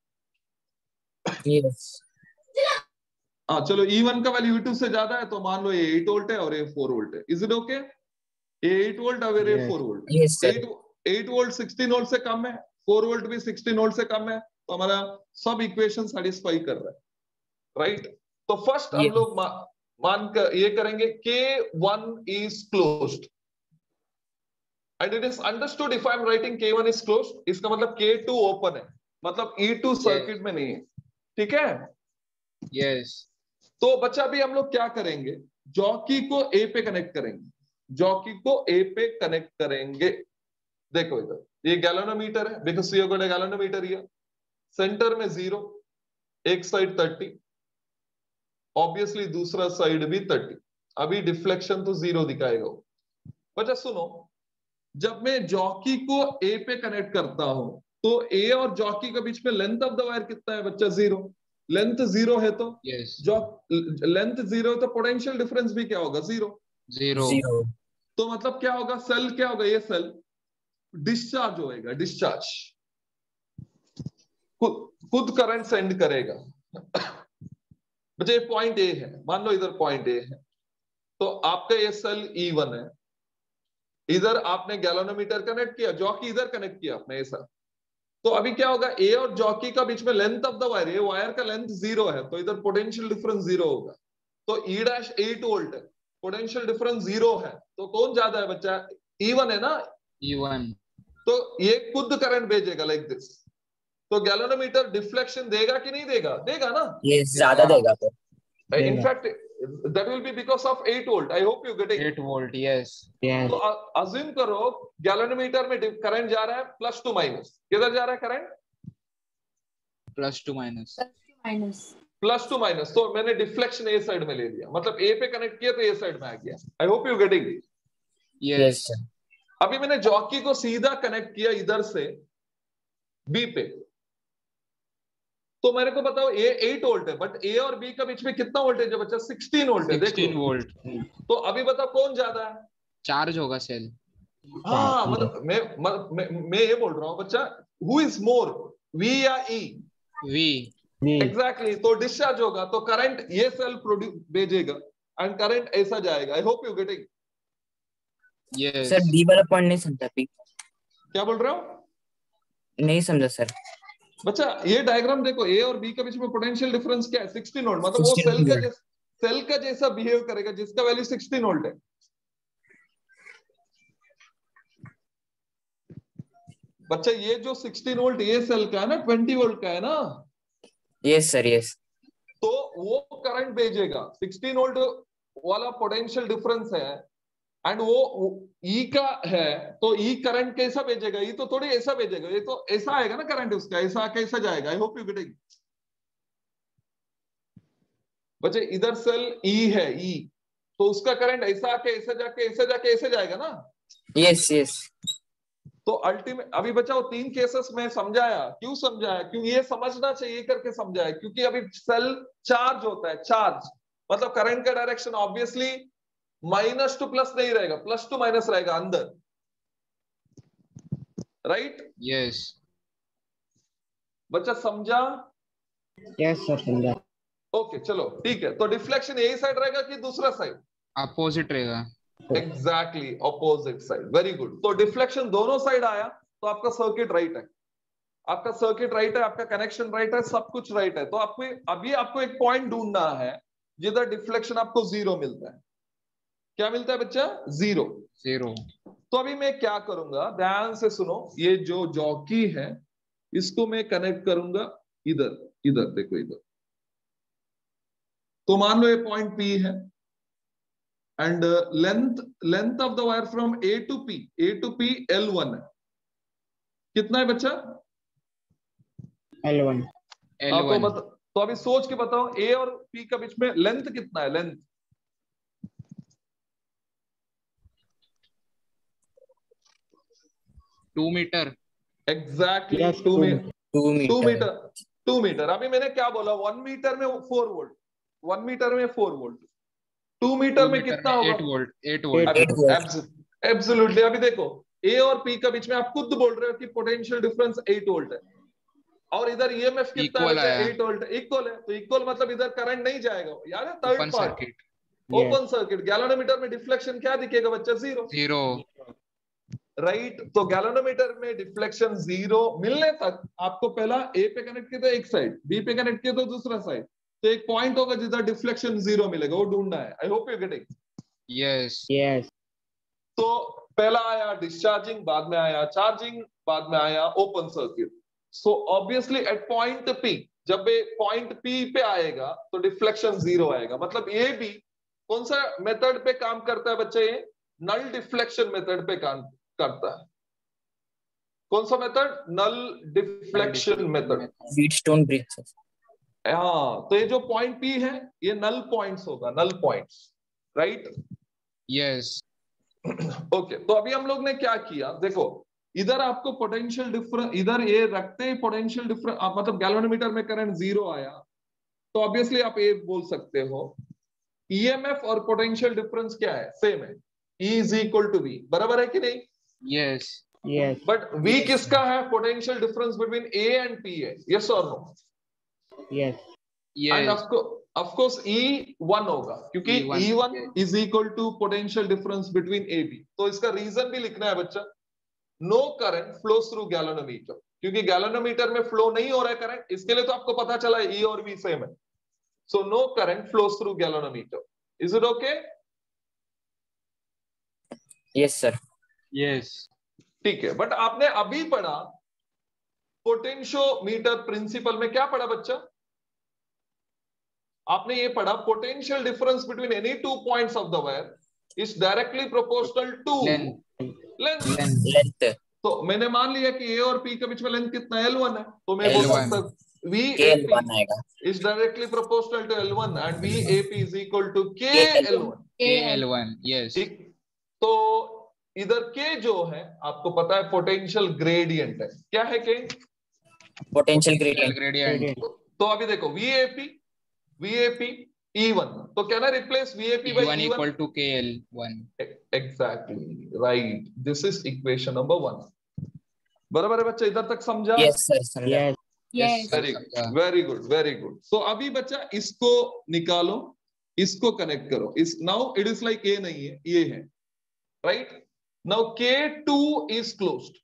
यस हाँ चलो, ई वन का वैल्यू ई टू से ज्यादा है तो मान लो ये एट वोल्ट है और ये फोर वोल्ट है। Is it okay? ये एट वोल्ट और ये फोर वोल्ट है। Yes sir. Eight volt sixteen volt से कम है, फोर वोल्ट भी सिक्सटीन वोल्ट से कम है, तो हमारा सब इक्वेशन सेटिस्फाई कर रहा है, राइट? तो फर्स्ट हम Yes. लोग मा, मान कर ये करेंगे K one is closed and it is understood if I am writing K one is closed, इसका मतलब के टू ओपन है, मतलब ई टू सर्किट में नहीं है, ठीक है? यस तो बच्चा अभी हम लोग क्या करेंगे, जॉकी को ए पे कनेक्ट करेंगे, जॉकी को ए पे कनेक्ट करेंगे। देखो इधर ये गैलोनोमीटर है, because see got galvanometer here, centre में जीरो, एक साइड थर्टी, ऑब्वियसली दूसरा साइड भी थर्टी। अभी डिफ्लेक्शन तो जीरो दिखाएगा वो। बच्चा सुनो, जब मैं जॉकी को ए पे कनेक्ट करता हूं तो ए और जॉकी के बीच में लेंथ ऑफ द वायर कितना है बच्चा? जीरो। लेंथ जीरो है तो यस जो लेंथ जीरो है तो पोटेंशियल डिफरेंस भी क्या होगा? जीरो। Zero zero. तो मतलब क्या होगा, सेल क्या होगा, ये सेल डिस्चार्ज होएगा, डिस्चार्ज, खुद खुद करंट सेंड करेगा। बच्चे पॉइंट ए है, मान लो इधर पॉइंट ए है, तो आपका ये सेल ई वन है, इधर आपने गैलोनोमीटर कनेक्ट किया, जॉकी इधर कनेक्ट किया आपने ऐसा, तो अभी क्या होगा, ए और जॉकी का बीच में लेंथ ऑफ द वायर, ये वायर का लेंथ जीरो है तो इधर पोटेंशियल डिफरेंस जीरो होगा। तो ई डैश एट वोल्ट है, पोटेंशियल डिफरेंस जीरो है, तो कौन ज्यादा है बच्चा? ई वन है ना? E one. तो ये खुद करंट भेजेगा लाइक दिस, तो गैलोनोमीटर डिफ्लेक्शन देगा कि नहीं देगा? देगा ना? ये ज्यादा देगा फिर। In fact that will be because of eight volt. I hope you getting. Eight volt yes तो अज्यूम करो गैलोनोमीटर में करंट जा रहा है प्लस टू माइनस, किधर जा रहा है current? Plus to minus minus plus to minus. तो मैंने डिफ्लेक्शन ए साइड में ले लिया, मतलब ए पे कनेक्ट किया तो ए साइड में आ गया। I hope you getting. Yes अभी मैंने जॉकी को सीधा कनेक्ट किया इधर से बी पे, तो मेरे को बताओ ए एट वोल्ट है, बट ए और बी का बीच में कितना वोल्टेज है बच्चा? सिक्सटीन वोल्ट है। Sixteen volt. तो अभी बताओ कौन ज्यादा है? चार्ज होगा सेल। हाँ मतलब मैं मैं मैं ये बोल रहा हूँ बच्चा, हु इज मोर, वी या ई? वी। एग्जैक्टली। तो डिस्चार्ज होगा तो करंट ये सेल प्रोड्यूस भेजेगा एंड करंट ऐसा जाएगा। I hope you getting. Yes sir D वाला पॉइंट नहीं समझा अभी। क्या बोल रहे हो? नहीं समझा सर। बच्चा ये डायग्राम देखो, ए और बी के बीच में पोटेंशियल डिफरेंस क्या है? Sixteen volt. मतलब वो सिक्सटीन सेल का वोल्ट। जैसा सेल का जैसा बिहेव करेगा जिसका वैल्यू सिक्सटीन वोल्ट है। बच्चा ये जो सिक्सटीन वोल्ट ये सेल का है ना, ट्वेंटी वोल्ट का है ना, यस सर यस। तो वो करंट भेजेगा। सिक्सटीन वोल्ट वाला पोटेंशियल डिफरेंस है एंड वो ई का है, तो ई करंट कैसा भेजेगा? ई तो थोड़ी ऐसा भेजेगा, ये तो ऐसा आएगा ना करंट उसका, ऐसा कैसा जाएगा? I hope you getting. बच्चे इधर सेल ई है, ई, तो उसका करंट ऐसा आके ऐसा जाके ऐसा जाके ऐसे जाएगा ना। Yes yes. तो अल्टीमेट अभी बच्चा वो तीन केसेस में समझाया। क्यों समझाया? क्योंकि ये समझना चाहिए करके समझाया, क्योंकि अभी सेल चार्ज होता है, चार्ज मतलब करंट का direction obviously minus to plus नहीं रहेगा, प्लस टू माइनस रहेगा अंदर, राइट? यस बच्चा समझा? यस सर समझा। ओके चलो ठीक है। तो डिफ्लेक्शन यही साइड रहेगा कि दूसरा साइड? अपोजिट रहेगा। Exactly opposite side. Very good. तो डिफ्लेक्शन दोनों साइड आया तो आपका सर्किट राइट है, आपका सर्किट राइट है, आपका कनेक्शन राइट है, सब कुछ राइट है। तो आपको अभी आपको एक पॉइंट ढूंढना है जिधर डिफ्लेक्शन आपको जीरो मिलता है। क्या मिलता है बच्चा? जीरो। जीरो। तो अभी मैं क्या करूंगा, ध्यान से सुनो, ये जो जॉकी है इसको मैं कनेक्ट करूंगा इधर, इधर देखो इधर। तो मान लो ये पॉइंट पी है and length length of the wire from A to P, A to P L one है। कितना है बच्चा? L one. एल तो, वन। बता, तो अभी सोच के बताओ ए और पी का बीच में लेंथ कितना है? Length two metre. Exactly Yes, two two metre two two metre metre two metre अभी मैंने क्या बोला, वन मीटर में फोर वोल्ट, वन मीटर में four volt, two metre two में मीटर कितना में होगा? Eight volt eight Eight volt eight volt absolutely. अभी देखो ए और पी के बीच में आप खुद बोल रहे हो कि पोटेंशियल डिफरेंस एट वोल्ट है, और इधर ईएमएफ कितना है इक्वल बच्चा? आया एट वोल्ट, इक्वल है। तो इक्वल मतलब इधर करंट नहीं जाएगा, याद है? Third open part circuit Yes. Open circuit. Galvanometer में डिफ्लेक्शन क्या दिखेगा बच्चा? Zero, zero right. तो गैलोनोमीटर में डिफ्लेक्शन जीरो मिलने तक आपको पहला ए पे कनेक्ट किया तो एक साइड, बी पे कनेक्ट किया तो दूसरा साइड, तो एक पॉइंट होगा जिधर डिफ्लेक्शन जीरो मिलेगा, वो ढूंढना है। I hope you getting. Yes Yes. तो पहला आया डिस्चार्जिंग, बाद में आया चार्जिंग, बाद में आया open circuit. So obviously at point P, जब ये पॉइंट पी पे आएगा तो डिफ्लेक्शन जीरो आएगा। मतलब ये भी कौन सा मेथड पे काम करता है बच्चे? ये नल डिफ्लेक्शन मेथड पे काम करता है। कौन सा method? Null deflection method. Wheatstone bridge. हाँ, तो ये जो पॉइंट पी है ये नल पॉइंट्स होगा, null points, right. Yes okay, तो अभी हम लोग ने क्या किया, देखो इधर आपको पोटेंशियल डिफरेंस, इधर ये रखते ही पोटेंशियल डिफरेंस, मतलब गैल्वेनोमीटर में करंट जीरो आया, तो ऑब्वियसली आप ये बोल सकते हो ईएमएफ और पोटेंशियल डिफरेंस क्या है? सेम है, E is equal to V, बराबर है कि नहीं? Yes Yes. बट V किसका है? Potential difference between A and P है, यस और no? Yes. And yes of course E one होगा, क्योंकि E one, E one is equal to potential difference between A B। तो इसका रीजन भी लिखना है बच्चा, no current flows through galvanometer, क्योंकि गैल्वेनोमीटर में फ्लो नहीं हो रहा है करंट, इसके लिए तो आपको पता चला है E और V सेम है। So no current flows through galvanometer. Is it okay? Yes sir. Yes ठीक है, बट आपने अभी पढ़ा पोटेंशियोमीटर प्रिंसिपल में, क्या पढ़ा बच्चा? आपने ये पढ़ा potential difference between any two points of the wire is directly proportional to length. Length तो मैंने मान लिया कि ए और पी के बीच में लेंथ कितना? एल वन है, तो मैं बोल L one. सकता हूं V के A एल P वन आएगा। is directly proportional to L one and V A P is equal to K L one. K L one yes ठीक, तो इधर K जो है आपको पता है पोटेंशियल ग्रेडियंट है। क्या है K? Potential gradient. Gradient Gradient. तो अभी देखो V A P V A P E one, तो क्या ना replace V A P E by one E equal one? to K L one Exactly right. This is equation number one. बराबर है बच्चा? इधर तक समझा? यस सर समझा। Yes. Yes very very good very good. So अभी बच्चा इसको निकालो, इसको कनेक्ट करो। इस now it is like a नहीं है, ये है, right. Now K two is closed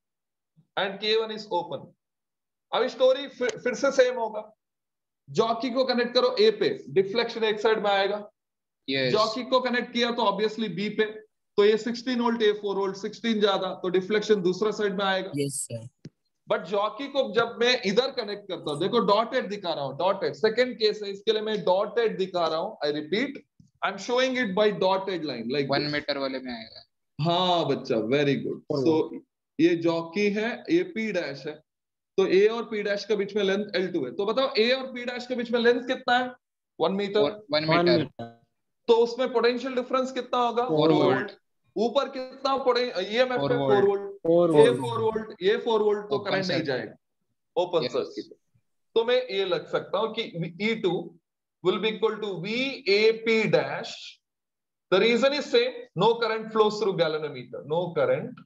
and K one is open. अभी स्टोरी फिर, फिर से सेम होगा। जॉकी को कनेक्ट करो ए पे, डिफ्लेक्शन एक साइड में आएगा। यस जॉकी को कनेक्ट किया तो ऑब्वियसली बी पे, तो ये सिक्सटीन वोल्ट, ये फोर वोल्ट, सिक्सटीन ज्यादा, तो डिफ्लेक्शन दूसरा साइड में आएगा। Yes sir. बट जॉकी को जब मैं इधर कनेक्ट करता हूं, देखो डॉटेड दिखा रहा हूं, डॉटेड सेकंड केस है, इसके लिए मैं डॉटेड दिखा रहा हूं। I repeat, I am showing it by dotted line like one metre वाले में आएगा। हाँ बच्चा, वेरी गुड। सो ये जॉकी है, ये पी डैश है, तो ए और पी डैश के बीच में लेंथ एल टू है। तो बताओ ए और पी डैश के बीच में लेंथ कितना है? One metre. One One metre meter. तो उसमें पोटेंशियल डिफरेंस कितना होगा? Four four volt. वोल्ट। ऊपर कितना ईएमएफ Four है? volt. Four volt. Four ये volt. फोर वोल्ट, ये फोर वोल्ट, तो Open करंट नहीं circuit. जाएगा, ओपन Yes. सर्किट। तो मैं ये लग सकता हूं कि E two will be equal to V A P dash. The reason is same, no current flows through galvanometer, no current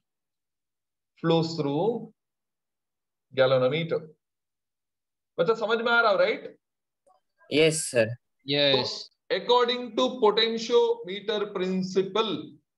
flows through galvanometer. बच्चा समझ में आ रहा है, right? Yes sir. Yes according to potentiometer principle,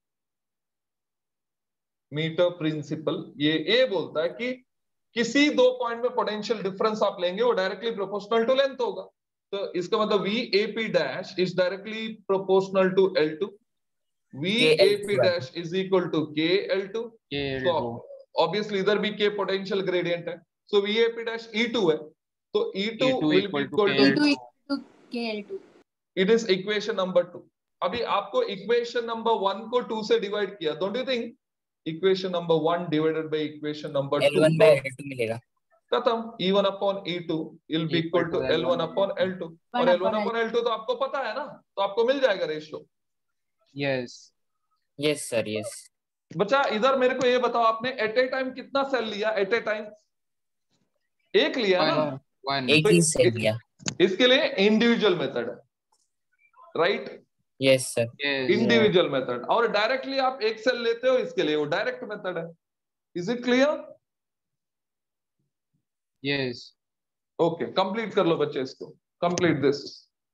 metre principle ये ए बोलता है कि किसी दो पॉइंट में पोटेंशियल डिफरेंस आप लेंगे वो डायरेक्टली प्रोपोर्शनल टू लेंथ होगा। तो इसका मतलब V A P dash is directly proportional to L two. V A P dash is equal to K L two. K L So two obviously इधर भी K पोटेंशियल ग्रेडियंट है, so V A P dash E two है, तो E two E two will be equal to equal K L to, two. E two K L two. it is equation number two. अभी आपको इक्वेशन नंबर वन को टू से डिवाइड किया, don't you think equation number one divided by equation number L two, one by L two मिलेगा। खत्म। E one upon E two will be equal to L one upon L two, और L one upon L two तो आपको पता है ना, तो आपको मिल जाएगा ratio. Yes yes sir yes. बच्चा इधर मेरे को ये बताओ, आपने एट ए टाइम कितना सेल लिया? एट ए टाइम एक लिया ना? वन वन एक ही सेल लिया। इसके लिए इंडिविजुअल मेथड है, right? Yes sir. Yes individual method. और डायरेक्टली आप एक सेल लेते हो, इसके लिए वो डायरेक्ट मेथड है। Is it clear? Yes okay, complete कर लो बच्चे इसको, कंप्लीट दिस।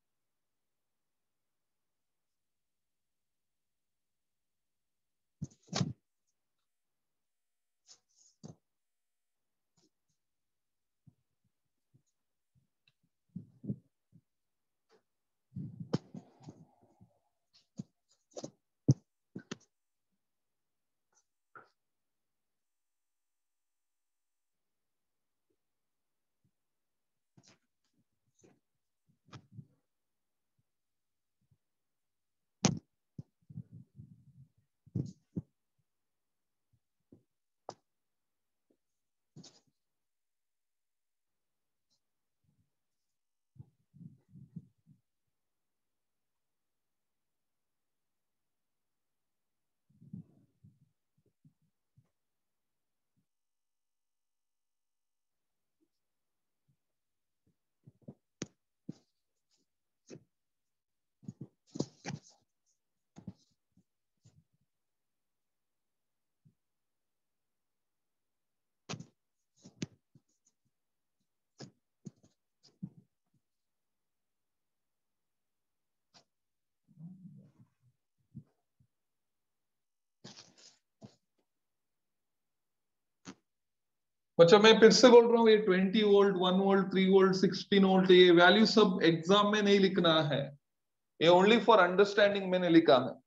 बच्चा मैं फिर से बोल रहा हूँ, ये twenty volt, one volt, three volt, sixteen volt, ये वैल्यू सब एग्जाम में नहीं लिखना है, ये ओनली फॉर अंडरस्टैंडिंग मैंने लिखा है।